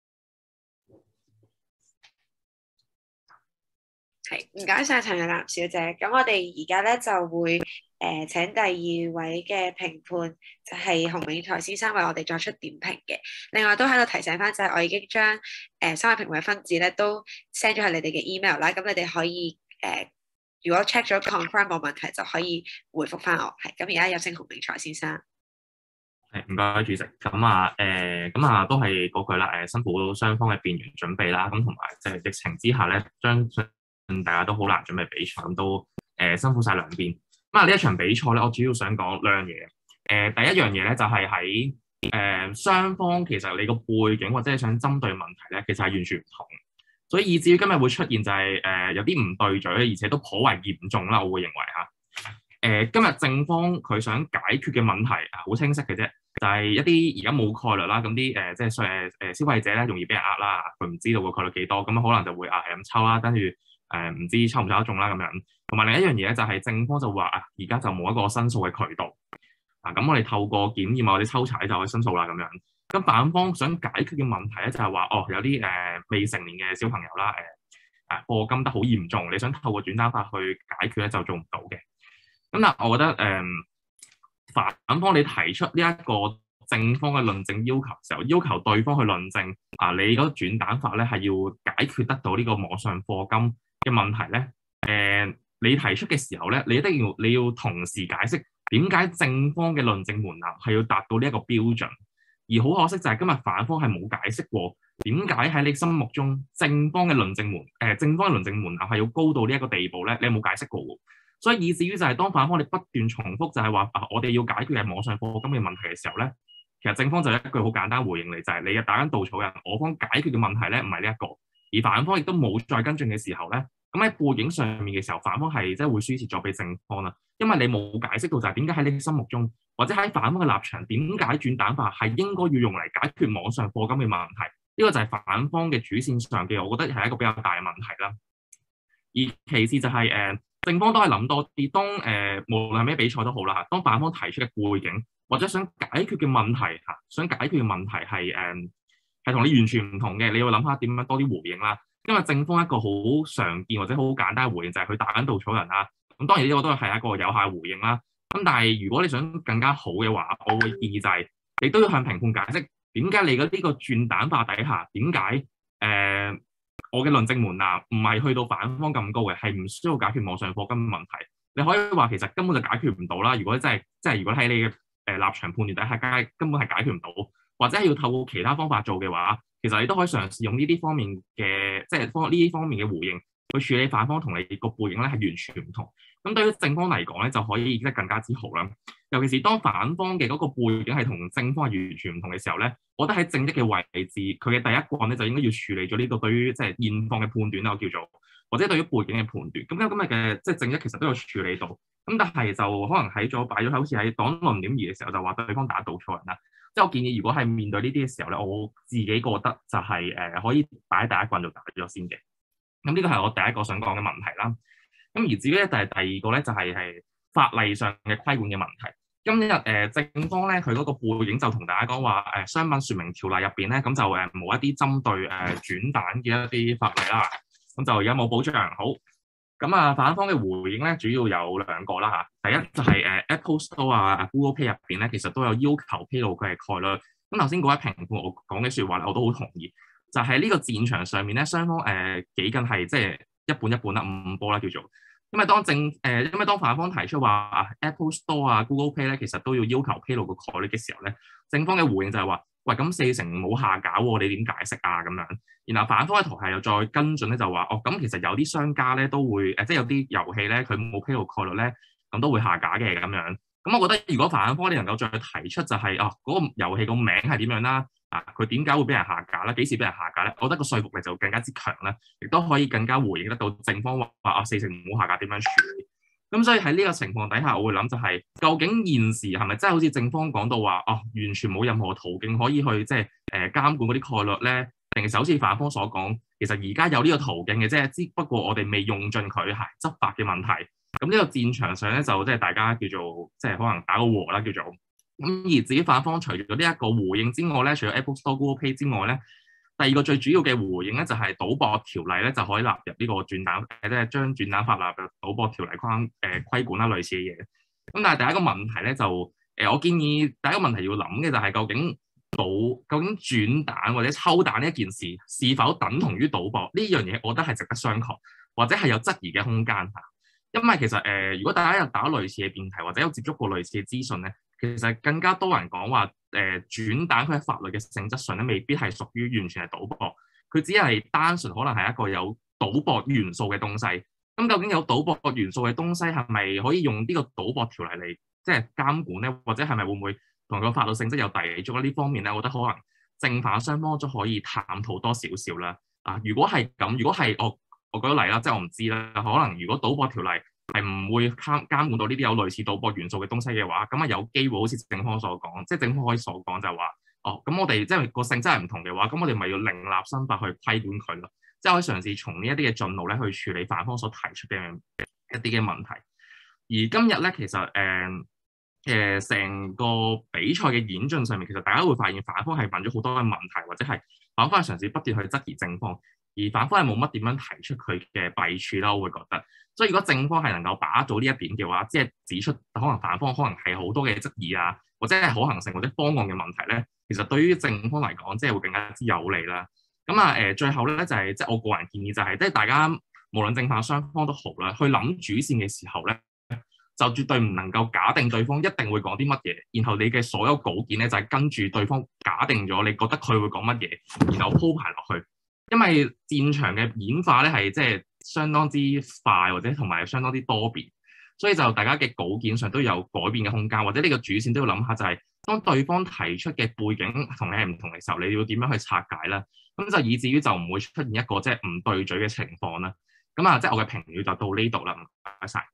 係唔該晒陳若楠小姐。咁我哋而家咧就會誒、呃、請第二位嘅評判，就係洪永才先生為我哋作出點評嘅。另外都喺度提醒翻，就係我已經將誒、呃、三位評委分子咧都 send 咗去你哋嘅 email 啦。咁你哋可以誒、呃，如果 check 咗 confirm 冇問題，就可以回覆翻我。係咁，而家有請洪永才先生。 係唔該主席。咁啊誒，咁、呃、啊都係嗰句啦。誒，辛苦雙方嘅辯員準備啦。咁同埋即係疫情之下咧，將大家都好難準備比賽，咁都誒、呃、辛苦晒兩邊。咁啊呢一場比賽咧，我主要想講兩樣嘢。誒、呃、第一樣嘢咧就係喺誒雙方其實你個背景或者係想針對問題咧，其實係完全唔同。所以以至於今日會出現就係、是、誒、呃、有啲唔對嘴，而且都頗為嚴重啦。我會認為嚇誒、呃、今日正方佢想解決嘅問題好清晰嘅啫，就係、是、一啲而家冇概率啦，咁啲誒即係誒誒消費者咧容易俾人呃啦，佢唔知道個概率幾多，咁可能就會啊係咁抽啦，跟住。誒唔、呃、知抽唔抽得中啦咁樣，同埋另一樣嘢咧就係正方就話啊，而家就冇一個申訴嘅渠道啊，咁我哋透過檢驗或者抽查就可以申訴啦咁樣。咁反方想解決嘅問題咧就係話，哦有啲誒、呃、未成年嘅小朋友啦，誒誒課金得好嚴重，你想透過轉單法去解決咧就做唔到嘅。咁嗱，我覺得誒、呃、反方你提出呢一個正方嘅論證要求時候，要求對方去論證啊，你嗰個轉單法咧係要解決得到呢個網上課金嘅問題咧，誒、呃，你提出嘅時候咧，你一定要你要同時解釋點解正方嘅論證門檻係要達到呢一個標準，而好可惜就係今日反方係冇解釋過點解喺你心目中正方嘅論證門誒、呃、正方嘅論證門檻係要高到呢一個地步咧，你有冇解釋過喎？所以以至於就係當反方你不斷重複就係話啊，我哋要解決嘅網上課金嘅問題嘅時候咧，其實正方就一句好簡單回應你，就係、是、你打緊稻草人，我方解決嘅問題咧唔係呢一個。而反方亦都冇再跟進嘅時候咧，咁喺背景上面嘅時候，反方係即係會輸蝕咗俾正方啦，因為你冇解釋到就係點解喺你心目中，或者喺反方嘅立場，點解轉蛋法係應該要用嚟解決網上課金嘅問題？呢、這個就係反方嘅主線上嘅，我覺得係一個比較大嘅問題啦。而其次就係、是、誒、呃、正方都係諗多啲，當誒、呃、無論係咩比賽都好啦，當反方提出嘅背景或者想解決嘅問題嚇，想解決嘅問題係誒。呃係同你完全唔同嘅，你要諗下點樣多啲回應啦。因為正方一個好常見或者好簡單嘅回應就係佢打緊稻草人啦。咁當然呢個都係一個有效回應啦。咁但係如果你想更加好嘅話，我會建議就係、是、你都要向評判解釋點解你嗰呢個轉蛋法底下點解誒我嘅論證門檻唔係去到反方咁高嘅，係唔需要解決網上課金問題。你可以話其實根本就解決唔到啦。如果真係即係如果喺你嘅誒、呃、立場判斷底下，梗係根本係解決唔到。或者係要透過其他方法做嘅話，其實你都可以嘗試用呢啲方面嘅，即係方呢啲方面嘅回應去處理反方同你個背景咧係完全唔同。咁對於正方嚟講咧，就可以得更加之好啦。尤其是當反方嘅嗰個背景係同正方係完全唔同嘅時候咧，我覺得喺正一嘅位置，佢嘅第一關咧就應該要處理咗呢個對於即係現況嘅判斷啦，我叫做或者對於背景嘅判斷。咁今今日嘅即係正一其實都有處理到，咁但係就可能喺咗擺咗好似喺講論點二嘅時候就話對方打稻草人啦。即係我建議，如果係面對呢啲嘅時候咧，我自己覺得就係、是、誒、呃、可以擺喺第一棍就打咗先嘅。咁呢個係我第一個想講嘅問題啦。咁而至於咧，就係第二個咧，就係、是、係法例上嘅規管嘅問題。今日誒、呃、正方咧，佢嗰個背景就同大家講話誒商品説明條例入邊咧，咁就誒冇、呃、一啲針對誒、呃、轉蛋嘅一啲法例啦。咁就而家冇保障好。咁啊，反方嘅回應咧，主要有兩個啦嚇。第一就係、是、誒、呃、Apple Store 啊、Google Pay 入邊咧，其實都有要求披露佢嘅概率。咁頭先嗰位評判我講嘅説話咧，我都好同意。就喺、是、呢個戰場上面咧，雙方誒幾近係即係一半一半啦，五五波啦叫做。因為當正誒、呃，因為當反方提出話啊 Apple Store 啊、Google Pay 咧，其實都要要求披露個概率嘅時候咧，正方嘅回應就係話：喂，咁四成冇下架喎，你點解釋啊？咁樣。然後反方嘅圖係又再跟進咧，就話哦，咁其實有啲商家咧都會誒、呃，即係有啲遊戲咧佢冇披露概率咧，咁都會下架嘅咁樣。咁我覺得如果反方你能夠再提出就係、是、哦嗰、那個遊戲個名係點樣啦， 啊，佢點解會俾人下架咧？幾時俾人下架咧？我覺得個說服力就更加之強啦，亦都可以更加回應得到正方話話啊四成唔好下架點樣處理。咁所以喺呢個情況底下，我會諗就係、是、究竟現時係咪真係好似正方講到話哦，完全冇任何途徑可以去即係誒監管嗰啲概率咧？定係好似反方所講，其實而家有呢個途徑嘅啫，只不過我哋未用盡佢係執法嘅問題。咁呢個戰場上咧，就即係大家叫做即係可能打個和啦，叫做咁。而自己反方除咗呢一個回應之外咧，除咗 Apple Store、Google Pay 之外咧，第二個最主要嘅回應咧，就係、是、賭博條例咧就可以納入呢個轉蛋，即係將轉蛋法納入賭博條例框誒、呃、規管啦，類似嘅嘢。咁但係第一個問題咧就誒、呃，我建議第一個問題要諗嘅就係究竟賭究竟轉蛋或者抽蛋呢一件事是否等同於賭博呢樣嘢？我覺得係值得商榷，或者係有質疑嘅空間嚇。因為其實誒、呃，如果大家有打類似嘅辯題或者有接觸過類似嘅資訊咧，其實更加多人講話誒轉蛋佢喺法律嘅性質上咧，未必係屬於完全係賭博，佢只係單純可能係一個有賭博元素嘅東西。咁究竟有賭博元素嘅東西係咪可以用呢個賭博條例嚟即係監管咧？或者係咪會唔會同個法律性質有抵觸咧？呢方面咧，我覺得可能正反雙方都可以探討多少少啦。啊，如果係咁，如果係我我舉個例啦，即係我唔知啦。可能如果賭博條例係唔會監監管到呢啲有類似賭博元素嘅東西嘅話，咁啊有機會好似正方所講，即係正方可以所講就係話，哦，咁我哋即係個性質係唔同嘅話，咁我哋咪要另立新法去規管佢咯。即係可以嘗試從呢一啲嘅進路咧去處理反方所提出嘅一啲嘅問題。而今日咧，其實誒誒成個比賽嘅演進上面，其實大家會發現反方係問咗好多嘅問題，或者係反方係嘗試不斷去質疑正方，而反方係冇乜點樣提出佢嘅弊處啦。我會覺得，所以如果正方係能夠把握到呢一點嘅話，即係指出可能反方可能係好多嘅質疑啊，或者係可行性或者方案嘅問題咧，其實對於正方嚟講，即係會更加之有利啦。咁啊誒，最後咧就係即係我個人建議就係、是，即係大家無論正反雙方都好啦，去諗主線嘅時候咧，就絕對唔能夠假定對方一定會講啲乜嘢，然後你嘅所有稿件咧就係、是、跟住對方假定咗，你覺得佢會講乜嘢，然後鋪排落去。因為戰場嘅演化咧係即係相當之快，或者同埋相當之多變，所以就大家嘅稿件上都有改變嘅空間，或者呢個主線都要諗下，就係當對方提出嘅背景同你係唔同嘅時候，你要點樣去拆解啦？咁就以至於就唔會出現一個即係唔對嘴嘅情況啦。咁啊，即係我嘅評語就到呢度啦，唔該晒。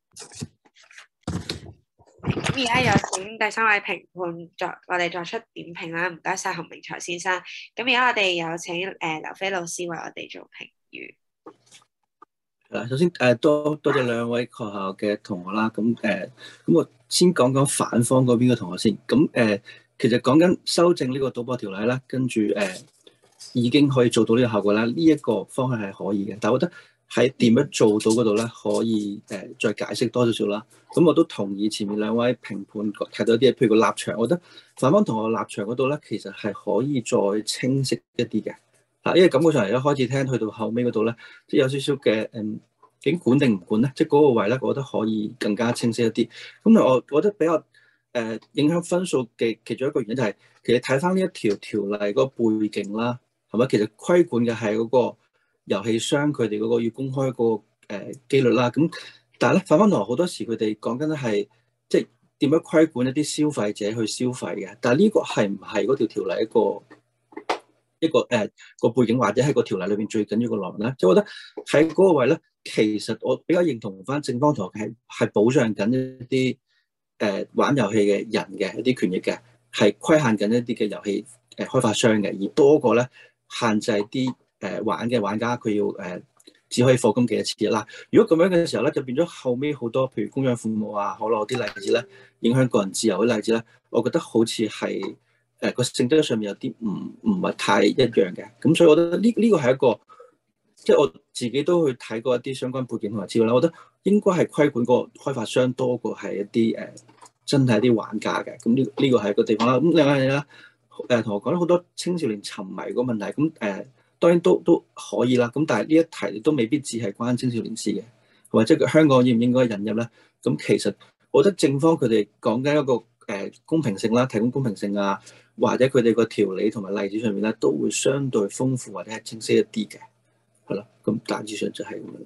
咁而家有請第三位評判作我哋作出點評啦，唔該晒洪明才先生。咁而家我哋有請誒、呃、劉飛老師為我哋做評語。 誒，首先誒多多謝兩位學校嘅同學啦。咁誒，咁、呃、我先講講反方嗰邊嘅同學先。咁誒、呃，其實講緊修正呢個賭博條例啦，跟住誒、呃、已經可以做到呢個效果啦。呢、這、一個方向係可以嘅，但係我覺得喺點樣做到嗰度咧，可以誒、呃、再解釋多少少啦。咁我都同意前面兩位評判提到啲嘢，譬如個立場，我覺得反方同學立場嗰度咧，其實係可以再清晰一啲嘅。嗱，因為感覺上嚟一開始聽，去到後尾嗰度咧，即係有少少嘅誒，究竟管定唔管咧？即係嗰個位咧，我覺得可以更加清晰一啲。咁我我覺得比較誒、呃、影響分數嘅其中一個原因就係、是，其實睇翻呢一條條例嗰個背景啦，係咪？其實規管嘅係嗰個遊戲商佢哋嗰個要公開嗰、那個誒、呃、機率啦。咁但係咧，反方同學好多時佢哋講緊咧係即係點樣規管一啲消費者去消費嘅。但係呢個係唔係嗰條條例一個？一個誒、呃、個背景或者係個條例裏邊最緊要個內容咧，即係我覺得喺嗰個位咧，其實我比較認同翻正方同學係係保障緊一啲誒、呃、玩遊戲嘅人嘅一啲權益嘅，係規限緊一啲嘅遊戲誒開發商嘅，而多過咧限制啲誒、呃、玩嘅玩家佢要誒、呃、只可以課金幾多次啦。如果咁樣嘅時候咧，就變咗後尾好多譬如供養父母啊、可樂啲例子咧，影響個人自由啲例子咧，我覺得好似係。誒個性質上面有啲唔唔係太一樣嘅，咁所以我覺得呢呢個係一個，即係我自己都去睇過一啲相關背景同埋資料啦。我覺得應該係規管個開發商多過係一啲誒真係一啲玩家嘅。咁呢呢個係一個地方啦。咁另外咧誒同我講咗好多青少年沉迷個問題，咁誒當然都都可以啦。咁但係呢一題都未必只係關青少年事嘅，或者香港應唔應該引入咧？咁其實我覺得正方佢哋講緊一個誒公平性啦，提供公平性啊。或者佢哋個條理同埋例子上面咧，都會相對豐富或者係清晰一啲嘅，係咯。咁大致上就係咁樣。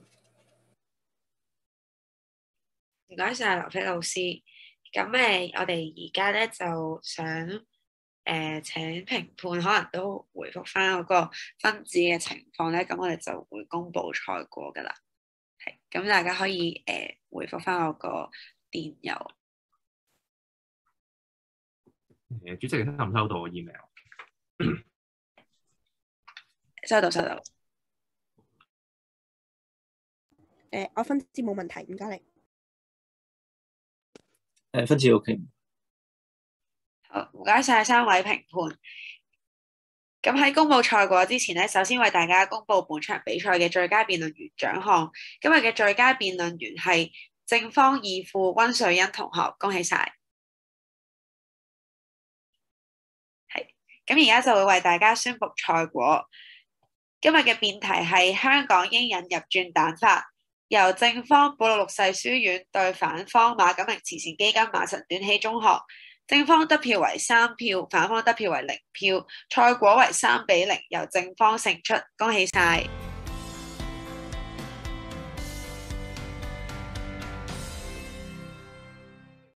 唔該晒劉飛老師。咁誒，我哋而家咧就想誒請評判可能都回覆翻嗰個分子嘅情況咧，咁我哋就會公佈賽果噶啦。係，咁大家可以誒、呃、回覆翻我個電郵。 誒，主席收唔收到我 email？ 收到收到。 誒，我分支冇問題，唔該你。 誒，分支 OK。 好，唔該晒三位評判。咁喺公佈賽果之前咧，首先為大家公佈本場比賽嘅最佳辯論員獎項。今日嘅最佳辯論員係正方二副溫瑞欣同學，恭喜晒！係，咁而家就會為大家宣佈賽果。今日嘅辯題係香港應引入轉蛋法，由正方保祿六世書院對反方馬錦明慈善基金馬神短禧中學。正方得票為三票，反方得票為零票，賽果為三比零，由正方勝出，恭喜晒！